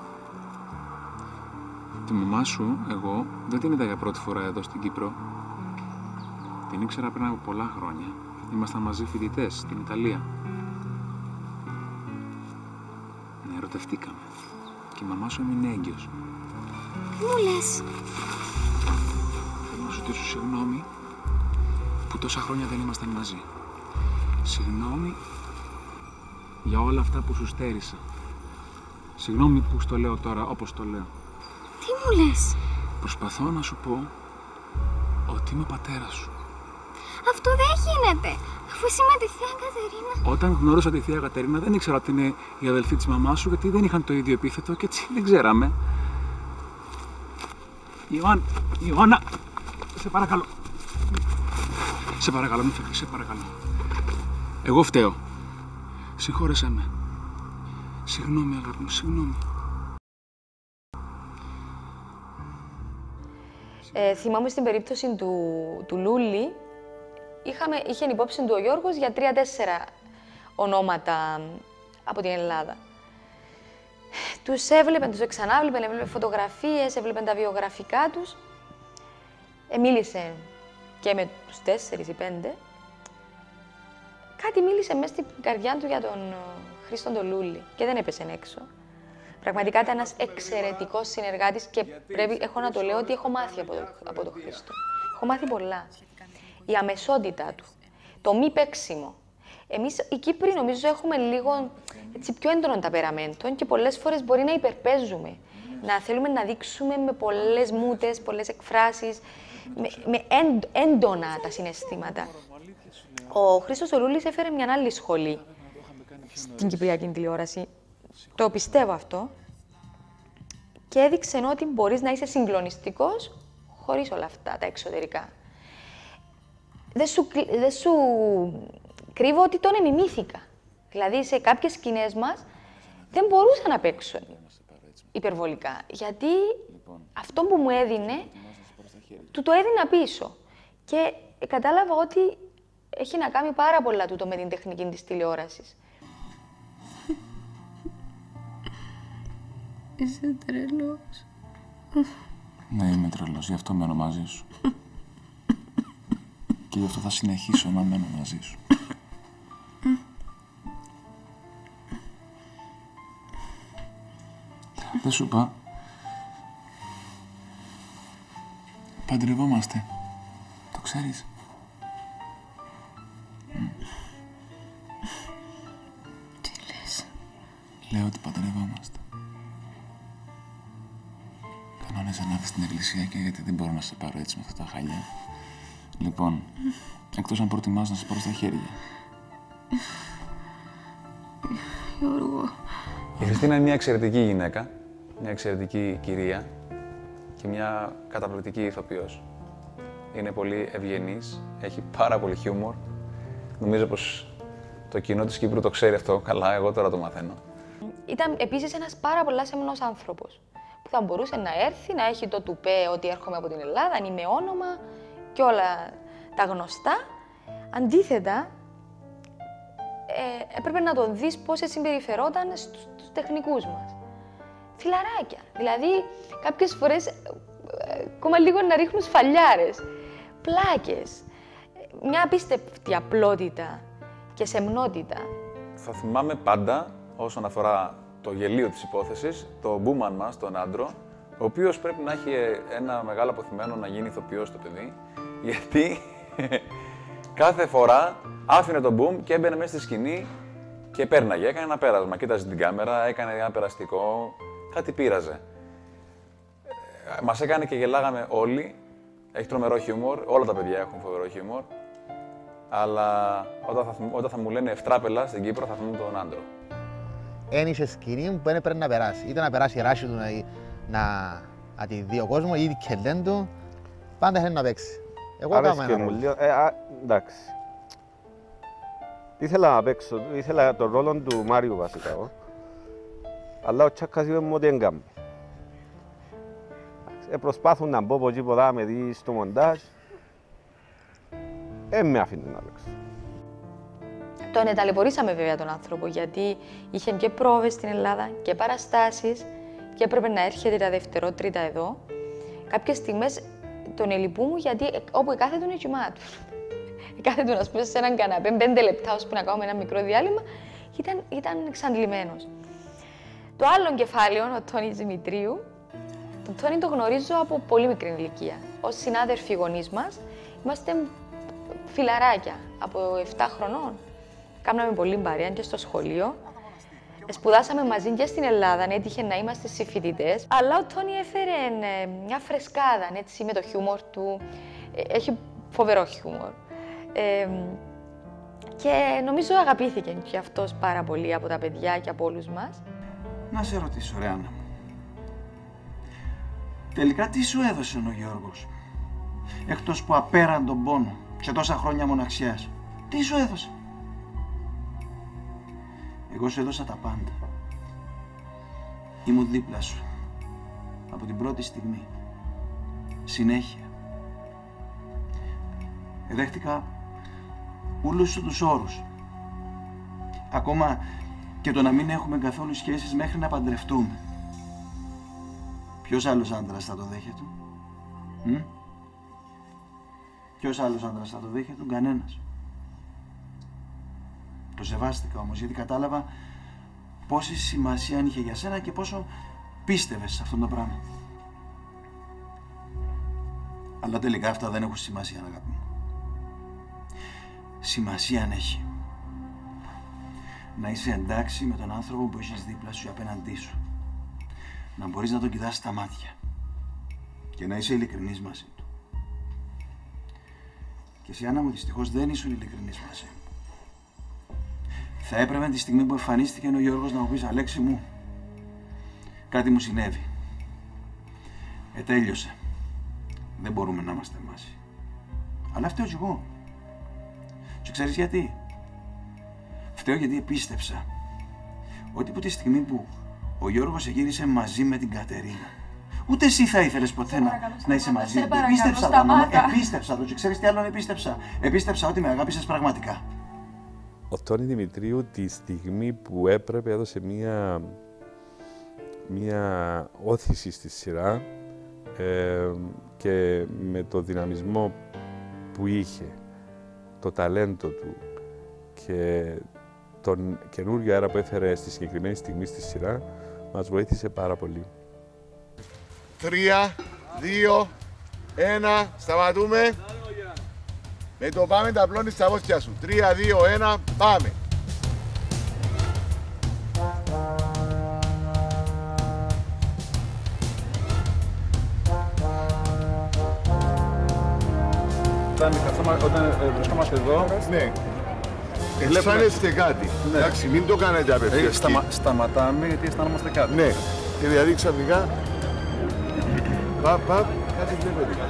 Τη μαμά σου, εγώ, δεν την είδα για πρώτη φορά εδώ στην Κύπρο. Την ήξερα πριν από πολλά χρόνια. Ήμασταν μαζί φοιτητές στην Ιταλία. Ναι, ερωτευτήκαμε. Και η μαμά σου έμεινε έγκυος. Τι μου λες? Θέλω να σου ζητήσω συγγνώμη που τόσα χρόνια δεν ήμασταν μαζί. Συγγνώμη για όλα αυτά που σου στέρισα. Συγγνώμη που στο λέω τώρα όπως το λέω. Τι μου λες? Προσπαθώ να σου πω ότι είμαι ο πατέρας σου. Αυτό δεν γίνεται, αφού εσύ με τη θεία Κατερίνα. Όταν γνώρισα τη θεία Κατερίνα δεν ήξερα ότι είναι η αδελφή της μαμάς σου, γιατί δεν είχαν το ίδιο επίθετο και έτσι δεν ξέραμε. Ιωάννα, Ιωάννα, σε παρακαλώ. Σε παρακαλώ, μην φεύγεις, σε παρακαλώ. Εγώ φταίω. Συγχώρεσέ με. Συγγνώμη, αγάπη μου, συγγνώμη. Ε, θυμάμαι στην περίπτωση του, του Λούλη, είχαμε, είχε υπόψη του ο Γιώργος για τρία-τέσσερα ονόματα από την Ελλάδα. Τους έβλεπεν, τους εξανάβλεπεν, έβλεπε φωτογραφίες, έβλεπεν τα βιογραφικά τους. Ε, μίλησε και με τους τέσσερις ή πέντε. Κάτι μίλησε μέσα στην καρδιά του για τον Χρήστον τον Λούλη και δεν έπεσε έξω. Πραγματικά ήταν ένας εξαιρετικός συνεργάτης και πρέπει, έχω να το λέω ότι έχω μάθει από, το, από τον Χρήστο. Έχω μάθει πολλά. Η αμεσότητά του, το μη παίξιμο. Εμείς οι Κύπροι νομίζω έχουμε λίγο έτσι, πιο έντονο ταπεραμέντο και πολλές φορές μπορεί να υπερπαίζουμε. Να θέλουμε να δείξουμε με πολλές μούτες, πολλές εκφράσεις, με, με έντονα τα συναισθήματα. Ο Χρήστος ο Λούλης έφερε μια άλλη σχολή στην κυπριακή τηλεόραση. Το πιστεύω αυτό. Και έδειξε ότι μπορείς να είσαι συγκλονιστικός χωρίς όλα αυτά τα εξωτερικά. Δεν σου, δεν σου κρύβω ότι τον εμιμήθηκα. Δηλαδή, σε κάποιες σκηνές μας δεν μπορούσα να παίξω υπερβολικά. Γιατί αυτό που μου έδινε, του το έδινα πίσω. Και κατάλαβα ότι έχει να κάνει πάρα πολλά τούτο με την τεχνική της τηλεόρασης. Είσαι τρελός. Ναι, είμαι τρελός, γι' αυτό με ονομάζεις. Και γι' αυτό θα συνεχίσω να μένω μαζί σου. Δεν σου είπα. Παντρευόμαστε. Το ξέρεις. Τι λες? Λέω ότι παντρευόμαστε. Κανόνιζα να έρθεις στην εκκλησία και γιατί δεν μπορώ να σε πάρω έτσι με αυτά τα χάλια. Λοιπόν, εκτός αν προτιμάς να σε πάρω στα χέρια. Γιώργο. Η Χριστίνα είναι μια εξαιρετική γυναίκα, μια εξαιρετική κυρία και μια καταπληκτική ηθοποιός. Είναι πολύ ευγενής, έχει πάρα πολύ χιούμορ. Νομίζω πως το κοινό της Κύπρου το ξέρει αυτό καλά, εγώ τώρα το μαθαίνω. Ήταν επίσης ένας πάρα πολλά σεμνός άνθρωπος, που θα μπορούσε να έρθει, να έχει το τουπέ ότι έρχομαι από την Ελλάδα, αν είμαι όνομα και όλα τα γνωστά. Αντίθετα, ε, έπρεπε να τον δεις πώς συμπεριφερόταν στους, στους τεχνικούς μας. Φιλαράκια. Δηλαδή, κάποιες φορές, ε, ακόμα λίγο να ρίχνουν σφαλιάρες, πλάκες. Μια απίστευτη απλότητα και σεμνότητα. Θα θυμάμαι πάντα, όσον αφορά το γελίο της υπόθεσης, το μπούμαν μας, τον άντρο, ο οποίος πρέπει να έχει ένα μεγάλο αποθυμένο να γίνει ηθοποιός το παιδί, γιατί κάθε φορά άφηνε τον μπουμ και έμπαινε μέσα στη σκηνή και πέρναγε. Έκανε ένα πέρασμα, κοίταζε την κάμερα, έκανε ένα περαστικό, κάτι πείραζε. Μας έκανε και γελάγαμε όλοι. Έχει τρομερό χιούμορ, όλα τα παιδιά έχουν φοβερό χιούμορ. Αλλά όταν θα, όταν θα μου λένε ευτράπελα στην Κύπρο, θα θυμούν τον άντρο. Ένιξε σκηνή που δεν πρέπει να περάσει. Είτε να περάσει η ράση του να, να, να τη δει ο κόσμο, ή και δεν του. Πάντα θέλει να παίξει. Εγώ έκανα ένα ρόλο. Ε, α, εντάξει. Ήθελα να παίξω, ήθελα τον ρόλο του Μάριου βασικά. Ό. Αλλά ο Τσάκας είπε μου ότι δεν κάνω. Ε, προσπάθουν να μπω από εκεί ποδά, με δει στο μοντάζ. Ε, με αφήνει να παίξω. Τον εταλαιπωρήσαμε βέβαια τον άνθρωπο, γιατί είχε και πρόβες στην Ελλάδα και παραστάσεις και έπρεπε να έρχεται τα δευτερότριτα εδώ. Κάποιες στιγμές τον ελυπούμουν, γιατί όπου κάθεται είναι κοιμά του. Κάθεται να πούμε σε έναν καναπέ, πέντε λεπτά ώσπου να κάνουμε ένα μικρό διάλειμμα, και ήταν, ήταν εξαντλημένος. Το άλλο κεφάλαιο, ο Τόνης Δημητρίου, τον Τόνη το γνωρίζω από πολύ μικρή ηλικία. Ως συνάδελφοι γονείς μας, είμαστε φιλαράκια από επτά χρονών. Κάναμε πολύ παρέα και στο σχολείο. Σπουδάσαμε μαζί και στην Ελλάδα, έτυχε να είμαστε συμφοιτητές. Αλλά ο Τόνι έφερε μια φρεσκάδα, έτσι, με το χιούμορ του. Έχει φοβερό χιούμορ. Ε, και νομίζω αγαπήθηκε και αυτός πάρα πολύ από τα παιδιά και από όλους μας. Να σε ρωτήσω, ρε Άννα μου. Τελικά τι σου έδωσε ο Γιώργος, εκτός που απέραν τον πόνο και τόσα χρόνια μοναξιάς? Τι σου έδωσε? Εγώ σου έδωσα τα πάντα. Ήμουν δίπλα σου. Από την πρώτη στιγμή. Συνέχεια. Δέχτηκα όλους σου τους όρους. Ακόμα και το να μην έχουμε καθόλου σχέσεις μέχρι να παντρευτούμε. Ποιος άλλος άντρας θα το δέχεται? Μ? Ποιος άλλος άντρας θα το δέχεται? Κανένας. Το σεβάστηκα όμως, γιατί κατάλαβα πόση σημασία είχε για σένα και πόσο πίστευες σε αυτό το πράγμα. Αλλά τελικά αυτά δεν έχουν σημασία, αγάπη μου. Σημασία αν έχει να είσαι εντάξει με τον άνθρωπο που έχεις δίπλα σου ή απέναντί σου. Να μπορείς να τον κοιτάς στα μάτια και να είσαι ειλικρινής μαζί του. Και εσύ, Άννα μου, δυστυχώς δεν ήσουν ειλικρινής μαζί μου. Θα έπρεπε τη στιγμή που εμφανίστηκε ο Γιώργος να μου πεις: Αλέξη μου, κάτι μου συνέβη. Ε, τέλειωσε. Δεν μπορούμε να είμαστε μαζί. Αλλά φταίω κι εγώ. Και ξέρεις γιατί? Φταίω γιατί επίστεψα ότι από τη στιγμή που ο Γιώργος εγύρισε μαζί με την Κατερίνα, ούτε εσύ θα ήθελες ποτέ να, να είσαι μαζί. Επίστεψα το, επίστεψα το. Και ξέρεις τι άλλο επίστεψα? Επίστεψα ότι με αγάπησες πραγματικά. Ο Τόνι Δημητρίου τη στιγμή που έπρεπε έδωσε μία, μία όθηση στη σειρά ε, και με το δυναμισμό που είχε το ταλέντο του και τον καινούριο αέρα που έφερε στη συγκεκριμένη στιγμή στη σειρά μας βοήθησε πάρα πολύ. Τρία, δύο, ένα, σταματούμε. Με το πάμε τα απλώνεις στα βόστια σου. Τρία, δύο, ένα, πάμε. Όταν βρισκόμαστε εδώ, ναι. Αισθάνεστε κάτι. Ναι. Εντάξει, μην το κάνετε απευθείας. Σταμα, σταματάμε γιατί αισθάνομαστε κάτι. Ναι. Και δηλαδή ξαφνικά. Παπ, παπ, κάτι βλέπετε.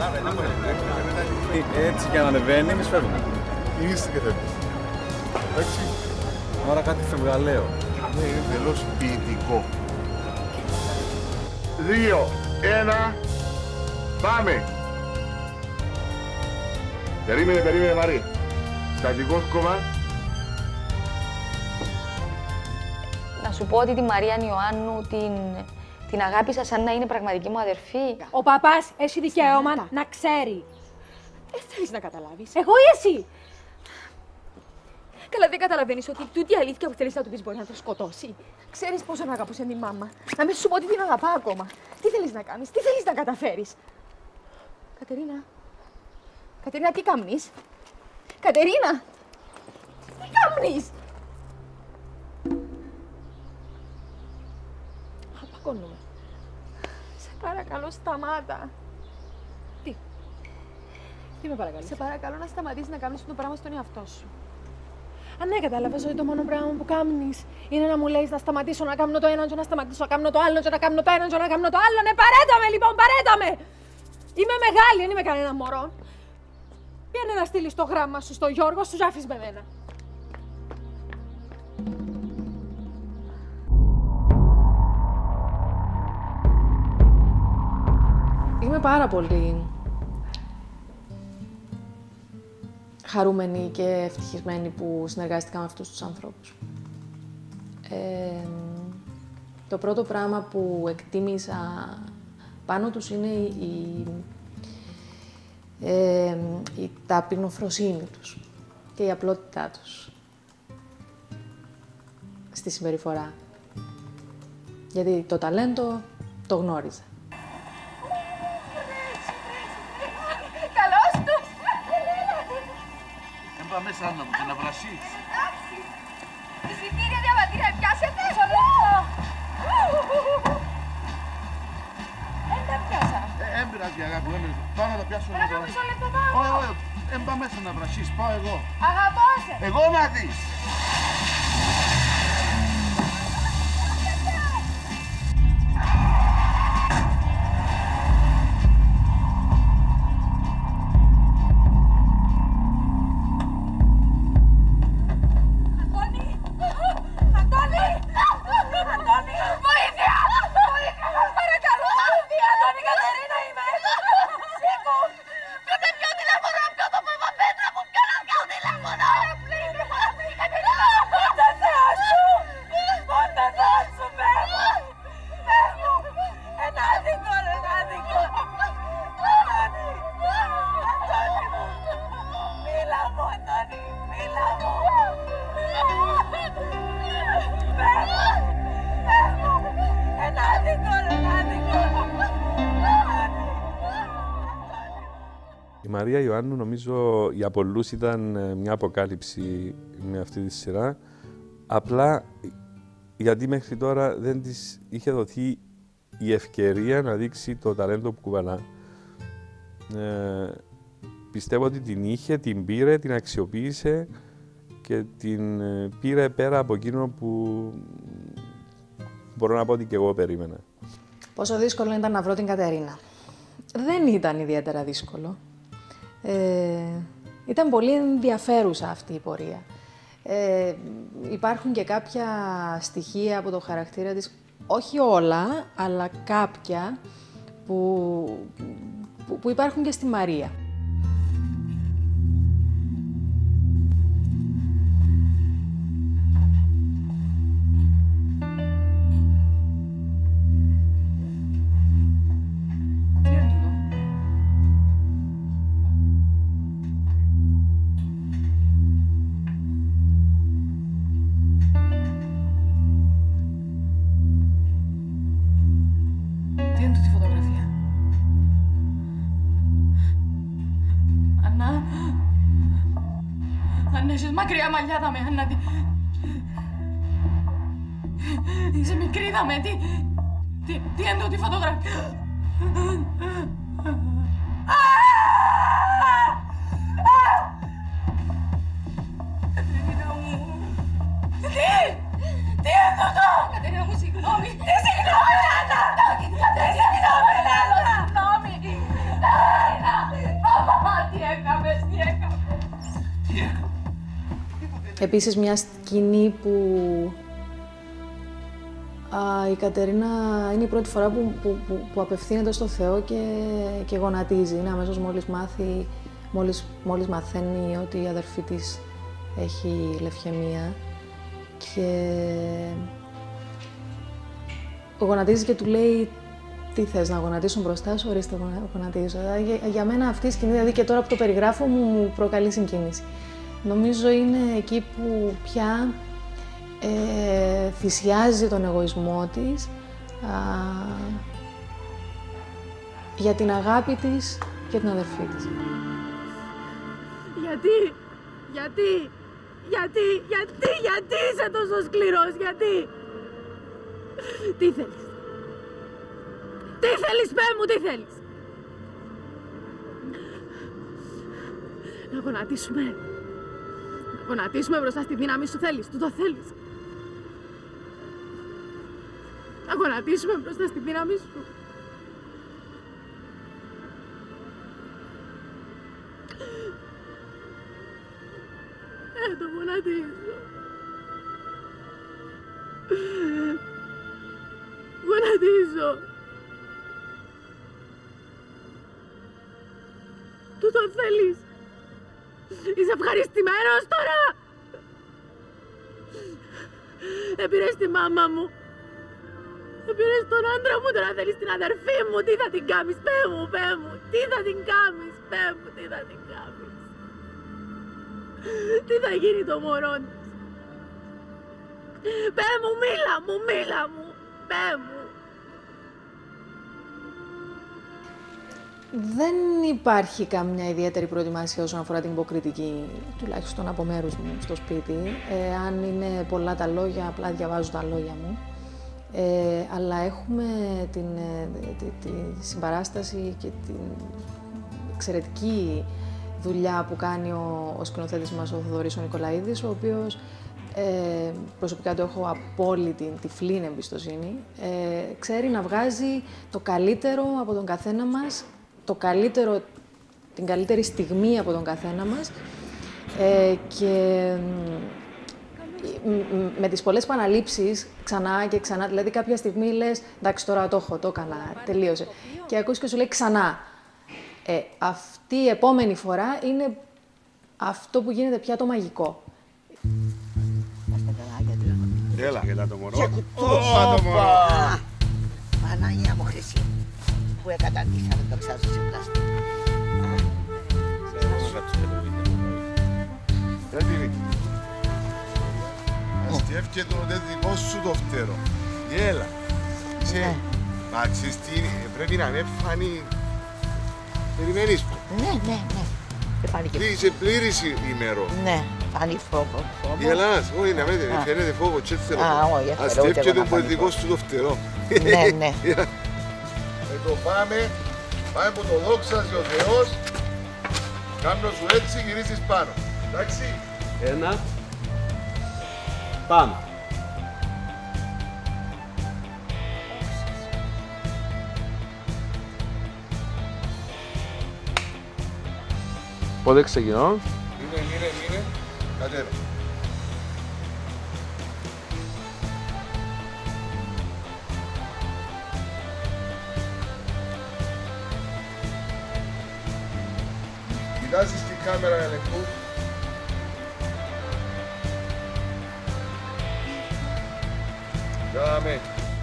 Έτσι και αν ανεβαίνει, εμείς φεύγουμε. Είστε και φεύγουμε. Εντάξει. Άρα κάτι φευγαλαίο. Ναι, είναι εντελώς ποιητικό. Δύο, ένα, πάμε. Περίμενε, περίμενε Μαρή. Στατικό κόμμα. Να σου πω ότι τη Μαρία Ιωάννου την, την αγάπησα σαν να είναι πραγματική μου αδερφή. Ο παπάς έχει δικαίωμα να ξέρει. Δεν θέλεις να καταλάβεις. Εγώ ή εσύ. Καλά, δεν καταλαβαίνεις ότι τούτη η αλήθεια που θέλεις να του πεις μπορεί να το σκοτώσει. Ξέρεις πόσο να αγαπούσε τη μάμα. Να μην σου πω ότι την αγαπά ακόμα. Τι θέλεις να κάνεις, τι θέλεις να καταφέρεις. Κατερίνα. Κατερίνα, τι κάνεις. Κατερίνα. Τι κάνεις. Απακώνουμε. Σε παρακαλώ, σταμάτα. Τι. Τι με παρακαλείς. Σε παρακαλώ να σταματήσεις να κάνεις το πράγμα στον εαυτό σου. Αν ναι, κατάλαβες ότι το μόνο πράγμα που κάνεις είναι να μου λέεις να σταματήσω να κάνω το ένα και να σταματήσω να κάνω το άλλο και να κάνω το ένα και να κάνω το άλλο. Ναι, παρέταμε λοιπόν, παρέταμε! Είμαι μεγάλη, δεν είμαι κανένα μωρό. Πήγαινε να στείλεις το γράμμα σου στο Γιώργο, σου άφης με μένα. Είμαι πάρα πολύ χαρούμενη και ευτυχισμένη που συνεργάστηκα με αυτούς τους ανθρώπους. Ε, το πρώτο πράγμα που εκτίμησα πάνω τους είναι η, ε, η ταπεινοφροσύνη τους και η απλότητά τους στη συμπεριφορά. Γιατί το ταλέντο το γνώριζα. Καλώς του! Δεν πάμε μέσα να μου να βρασείς. Εντάξει. Εισιτήρια διαβατήρια πιάσετε. Μισό λεπτό. Δεν τα πιάσα. Δεν πειράζει αγάπη μου, πάω να τα πιάσω λίγο. Τώρα μισό λεπτό πάω. Όχι, όχι, δεν πάμε μέσα να βρασείς, πάω εγώ. Αγαπώ σε. Εγώ να δεις. Η Μαρία Ιωάννου νομίζω για πολλούς ήταν μια αποκάλυψη με αυτή τη σειρά. Απλά γιατί μέχρι τώρα δεν της είχε δοθεί η ευκαιρία να δείξει το ταλέντο που κουβαλά. Ε, πιστεύω ότι την είχε, την πήρε, την αξιοποίησε και την πήρε πέρα από εκείνο που μπορώ να πω ότι και εγώ περίμενα. Πόσο δύσκολο ήταν να βρω την Κατερίνα. Δεν ήταν ιδιαίτερα δύσκολο. Ε, ήταν πολύ ενδιαφέρουσα αυτή η πορεία. Ε, υπάρχουν και κάποια στοιχεία από το χαρακτήρα της, όχι όλα, αλλά κάποια που, που, που υπάρχουν και στη Μαρία. Μακριά μαλλιά δαμε, Άννα. Τι... Είσαι μικρή δαμε, τι... Τι, τι είναι τούτη φωτογραφία. Κατερίνα μου. Τι, τι είναι τούτο. Κατερίνα μου, συγγνώμη. Τι συγγνώμη, Άννα. Τι συγγνώμη, Άννα. Συγγνώμη. Τι έκαμες, τι έκαμες. Τι έκαμες. Επίσης μια σκηνή που α, η Κατερίνα είναι η πρώτη φορά που, που, που, που απευθύνεται στο Θεό και, και γονατίζει. Είναι αμέσως μόλις μάθει, μόλις, μόλις μαθαίνει ότι η αδερφή της έχει λευκαιμία και γονατίζει και του λέει τι θες, να γονατίσουν μπροστά σου, ορίστε γονατίζω. Για, για μένα αυτή η σκηνή, δηλαδή και τώρα που το περιγράφω, μου προκαλεί συγκίνηση. Νομίζω είναι εκεί που πια ε, θυσιάζει τον εγωισμό της α, για την αγάπη της και την αδερφή της. Γιατί, γιατί, γιατί, γιατί, γιατί είσαι τόσο σκληρός, γιατί. Τι θέλεις. Τι θέλεις, πέ μου, τι θέλεις. Να γονατίσουμε. Να γονατίσουμε μπροστά στη δύναμη σου, θέλεις, του το θέλεις. Να γονατίσουμε μπροστά στη δύναμη σου. Ε, το γονατίζω. Γονατίζω. Του το θέλεις. Είσαι ευχαριστημένος τώρα. Επήρες τη μάμα μου. Επήρες τον άντρα μου, τώρα θέλεις την αδερφή μου. Τι θα την κάνεις, πέ μου, πέ μου. Τι θα την κάνεις, πέ μου, τι θα την κάνεις. Τι θα γίνει το μωρό της. Πέ μου, μίλα μου, μίλα μου, πέ μου. Δεν υπάρχει καμιά ιδιαίτερη προετοιμασία όσον αφορά την υποκριτική, τουλάχιστον από μέρους μου στο σπίτι. Ε, αν είναι πολλά τα λόγια, απλά διαβάζω τα λόγια μου. Ε, αλλά έχουμε την, τη, τη, τη συμπαράσταση και την εξαιρετική δουλειά που κάνει ο, ο σκηνοθέτης μας, ο Θοδωρής ο Νικολαίδης, ο οποίος ε, προσωπικά του έχω απόλυτη τυφλή εμπιστοσύνη. Ε, ξέρει να βγάζει το καλύτερο από τον καθένα μας, το καλύτερο, την καλύτερη στιγμή από τον καθένα μας ε, και με τις πολλές επαναλήψεις, ξανά και ξανά, δηλαδή κάποια στιγμή λες εντάξει τώρα το έχω, το έκανα, τελείωσε και ακούς και σου λέει ξανά. Ε, αυτή η επόμενη φορά είναι αυτό που γίνεται πια το μαγικό. Έλα, έλα το μωρό. Όπα το μωρό. Παναγία μου χρυσή, που εκαταντήσαμε το ξάσου σε πλάστη. Έτοιμη. Αστιεύκε το ότι δικό σου το φτερό. Έλα. Μα ξέρεις τι, πρέπει να είναι φανή. Περιμένεις το. Ναι, ναι, ναι. Είσαι πλήρης ημερό. Ναι, φάνει φόβο. Γελάς, όχι να μην φαίνεται φόβο και θέλω. Α, όχι, αστιεύκε το που δικό σου το φτερό. Ναι, ναι. Εδώ πάμε, πάμε που το δόξασε ο Θεός. Κάνω σου έτσι, γυρίζεις πάνω. Εντάξει. Ένα. Πάμε. Πότε ξεκινώ? Μείνε, μείνε, μείνε. Κατέβα. Κοιτάζεις την κάμερα ελεγχού. Κάμε.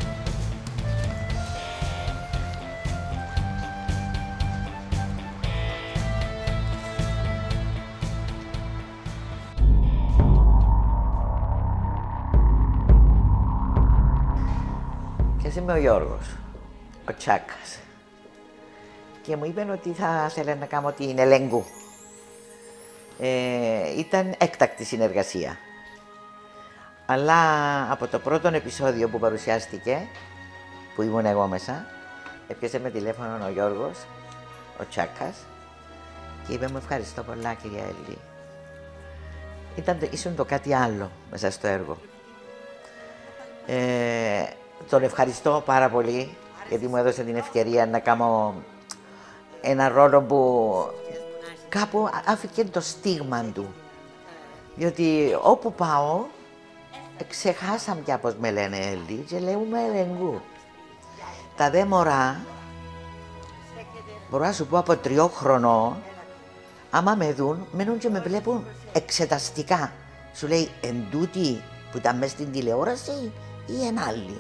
Και είμαι ο Γιώργος, ο Τσάκας. Και μου είπαν ότι θα ήθελα να κάνω την ελεγγού. Ε, ήταν έκτακτη συνεργασία. Αλλά από το πρώτο επεισόδιο που παρουσιάστηκε, που ήμουν εγώ μέσα, έπιασε με τηλέφωνο ο Γιώργος, ο Τσάκας, και είπε μου ευχαριστώ πολλά κυρία Έλλη. Ήταν, ήσουν το κάτι άλλο μέσα στο έργο. Ε, τον ευχαριστώ πάρα πολύ, γιατί μου έδωσε την ευκαιρία να κάνω ένα ρόλο που κάπου άφηκε το στίγμα του. Διότι όπου πάω, ξεχάσαμε πια πώς με λένε Έλλη και λέγουμε Ελενγκού. Τα δε μωρά, μπορώ να σου πω από τριών χρονών, άμα με δουν, μένουν και με βλέπουν εξεταστικά. Σου λέει, εν τούτη που ήταν μες στην τηλεόραση ή εν άλλη.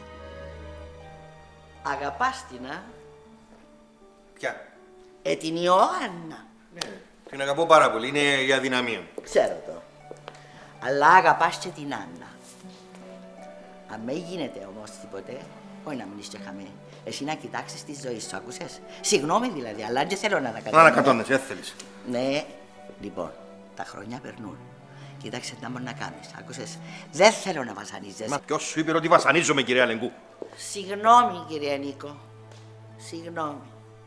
Αγαπάς την, α? Ποια? Ε, την Ιωάννα. Ναι, την αγαπώ πάρα πολύ, είναι η αδυναμία μου. Ξέρω το. Αλλά αγαπάς και την Άννα. Αν με γίνεται όμως τίποτε, όχι να μείνεις και χαμένη. Εσύ να κοιτάξεις τη ζωή σου, άκουσες. Συγγνώμη δηλαδή, αλλά δεν θέλω να ανακατώνω. Να ανακατώνεσαι, δεν θέλεις. Ναι, λοιπόν, τα χρόνια περνούν. Κοίταξε τι να μπορεί να κάνεις, άκουσες. Δεν θέλω να βασανίζεσαι. Μα ποιος σου είπε ότι βασανίζομαι, κυρία Λεγκού? Συγγνώμη, κυρία Νίκο. Συγγνώμη.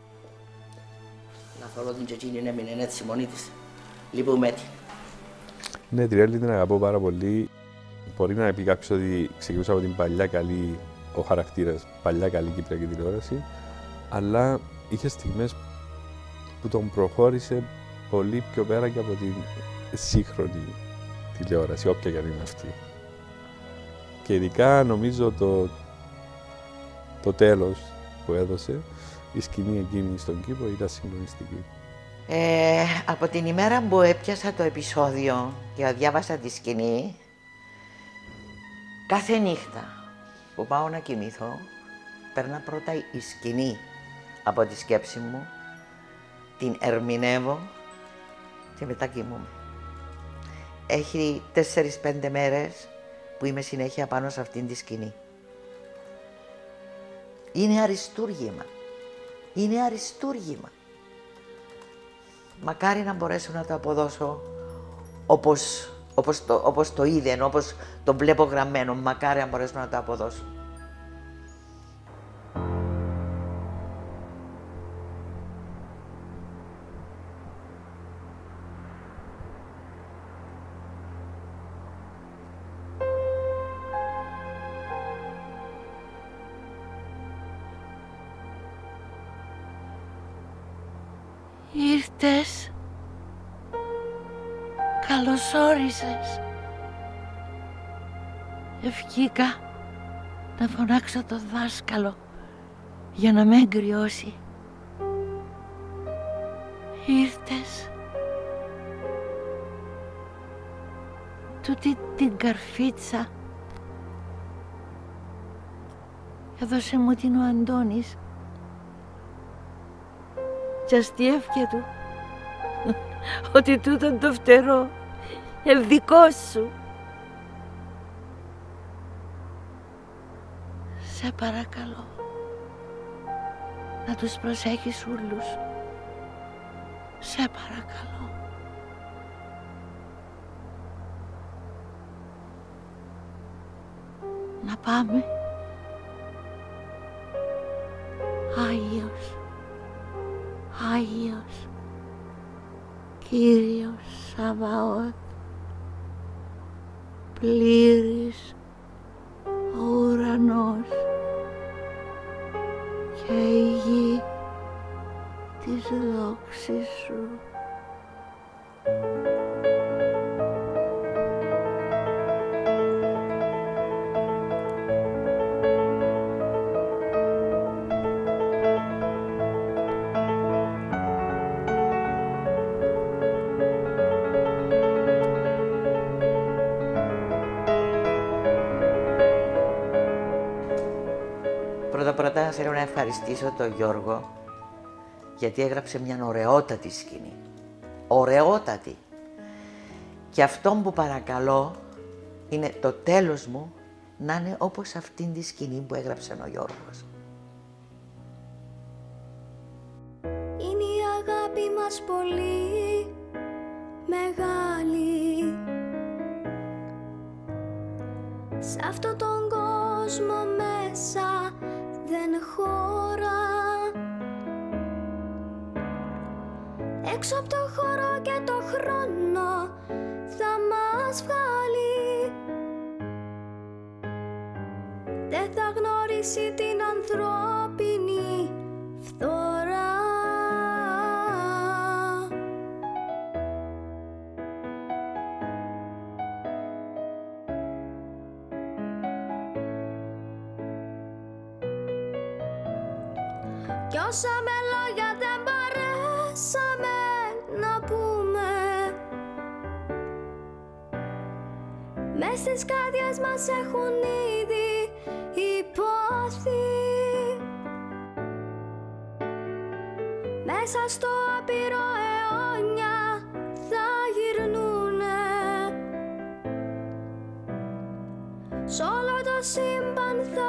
Να θέλω την Τζετζίνη να έμεινε έτσι μόνη της. Λυπούμε την. Ναι, την Έλλη την αγαπώ πάρα πολύ. Μπορεί να πει κάποιος ότι ξεκινούσα από την παλιά καλή, ο χαρακτήρας, παλιά καλή κυπριακή τηλεόραση, αλλά είχε στιγμές που τον προχώρησε πολύ πιο πέρα και από την σύγχρονη τηλεόραση, όποια και αν είναι αυτή. Και ειδικά νομίζω το, το τέλος που έδωσε, η σκηνή εκείνη στον κήπο ήταν συγκλονιστική. Ε, από την ημέρα που έπιασα το επεισόδιο και διάβασα τη σκηνή, κάθε νύχτα που πάω να κοιμηθώ, περνά πρώτα η σκηνή από τη σκέψη μου, την ερμηνεύω και μετά κοιμούμαι. Έχει τέσσερις πέντε μέρες που είμαι συνέχεια πάνω σε αυτήν τη σκηνή. Είναι αριστούργημα. Είναι αριστούργημα. Μακάρι να μπορέσω να το αποδώσω όπως, όπως, το, όπως το είδεν, όπως το βλέπω γραμμένο. Μακάρι να μπορέσω να το αποδώσω. Ήρθες. Καλώς όρισες. Ευχήκα να φωνάξω το δάσκαλο για να με εγκριώσει. Ήρθες. Τούτη την καρφίτσα έδωσε μου την ο Αντώνης και αστείευκε του ότι τούτον το φτερό είναι δικό σου. Σε παρακαλώ να τους προσέχεις ούλους. Σε παρακαλώ. Να πάμε. Άγιος, Άγιος, Κύριος Σαβαώθ, πλήρης ο ουρανός και η γη της δόξης σου. Πρώτα-πρώτα θέλω να ευχαριστήσω τον Γιώργο γιατί έγραψε μια ωραιότατη σκηνή. Ωραιότατη. Και αυτό που παρακαλώ είναι το τέλος μου να είναι όπως αυτήν τη σκηνή που έγραψε ο Γιώργος. Είναι η αγάπη μας πολύ μεγάλη. Σ' αυτό τον κόσμο μέσα δεν χώρα. Έξω από το χώρο και το χρόνο θα μας βγάλει. Δεν θα γνωρίσει την ανθρώπινη φθορά. Κι όσα με λόγια δεν μπορέσαμε να πούμε, μες στις καρδιές μας έχουν ήδη υπόθει. Μέσα στο άπειρο αιώνια θα γυρνούνε. Σ' όλο το σύμπαν θα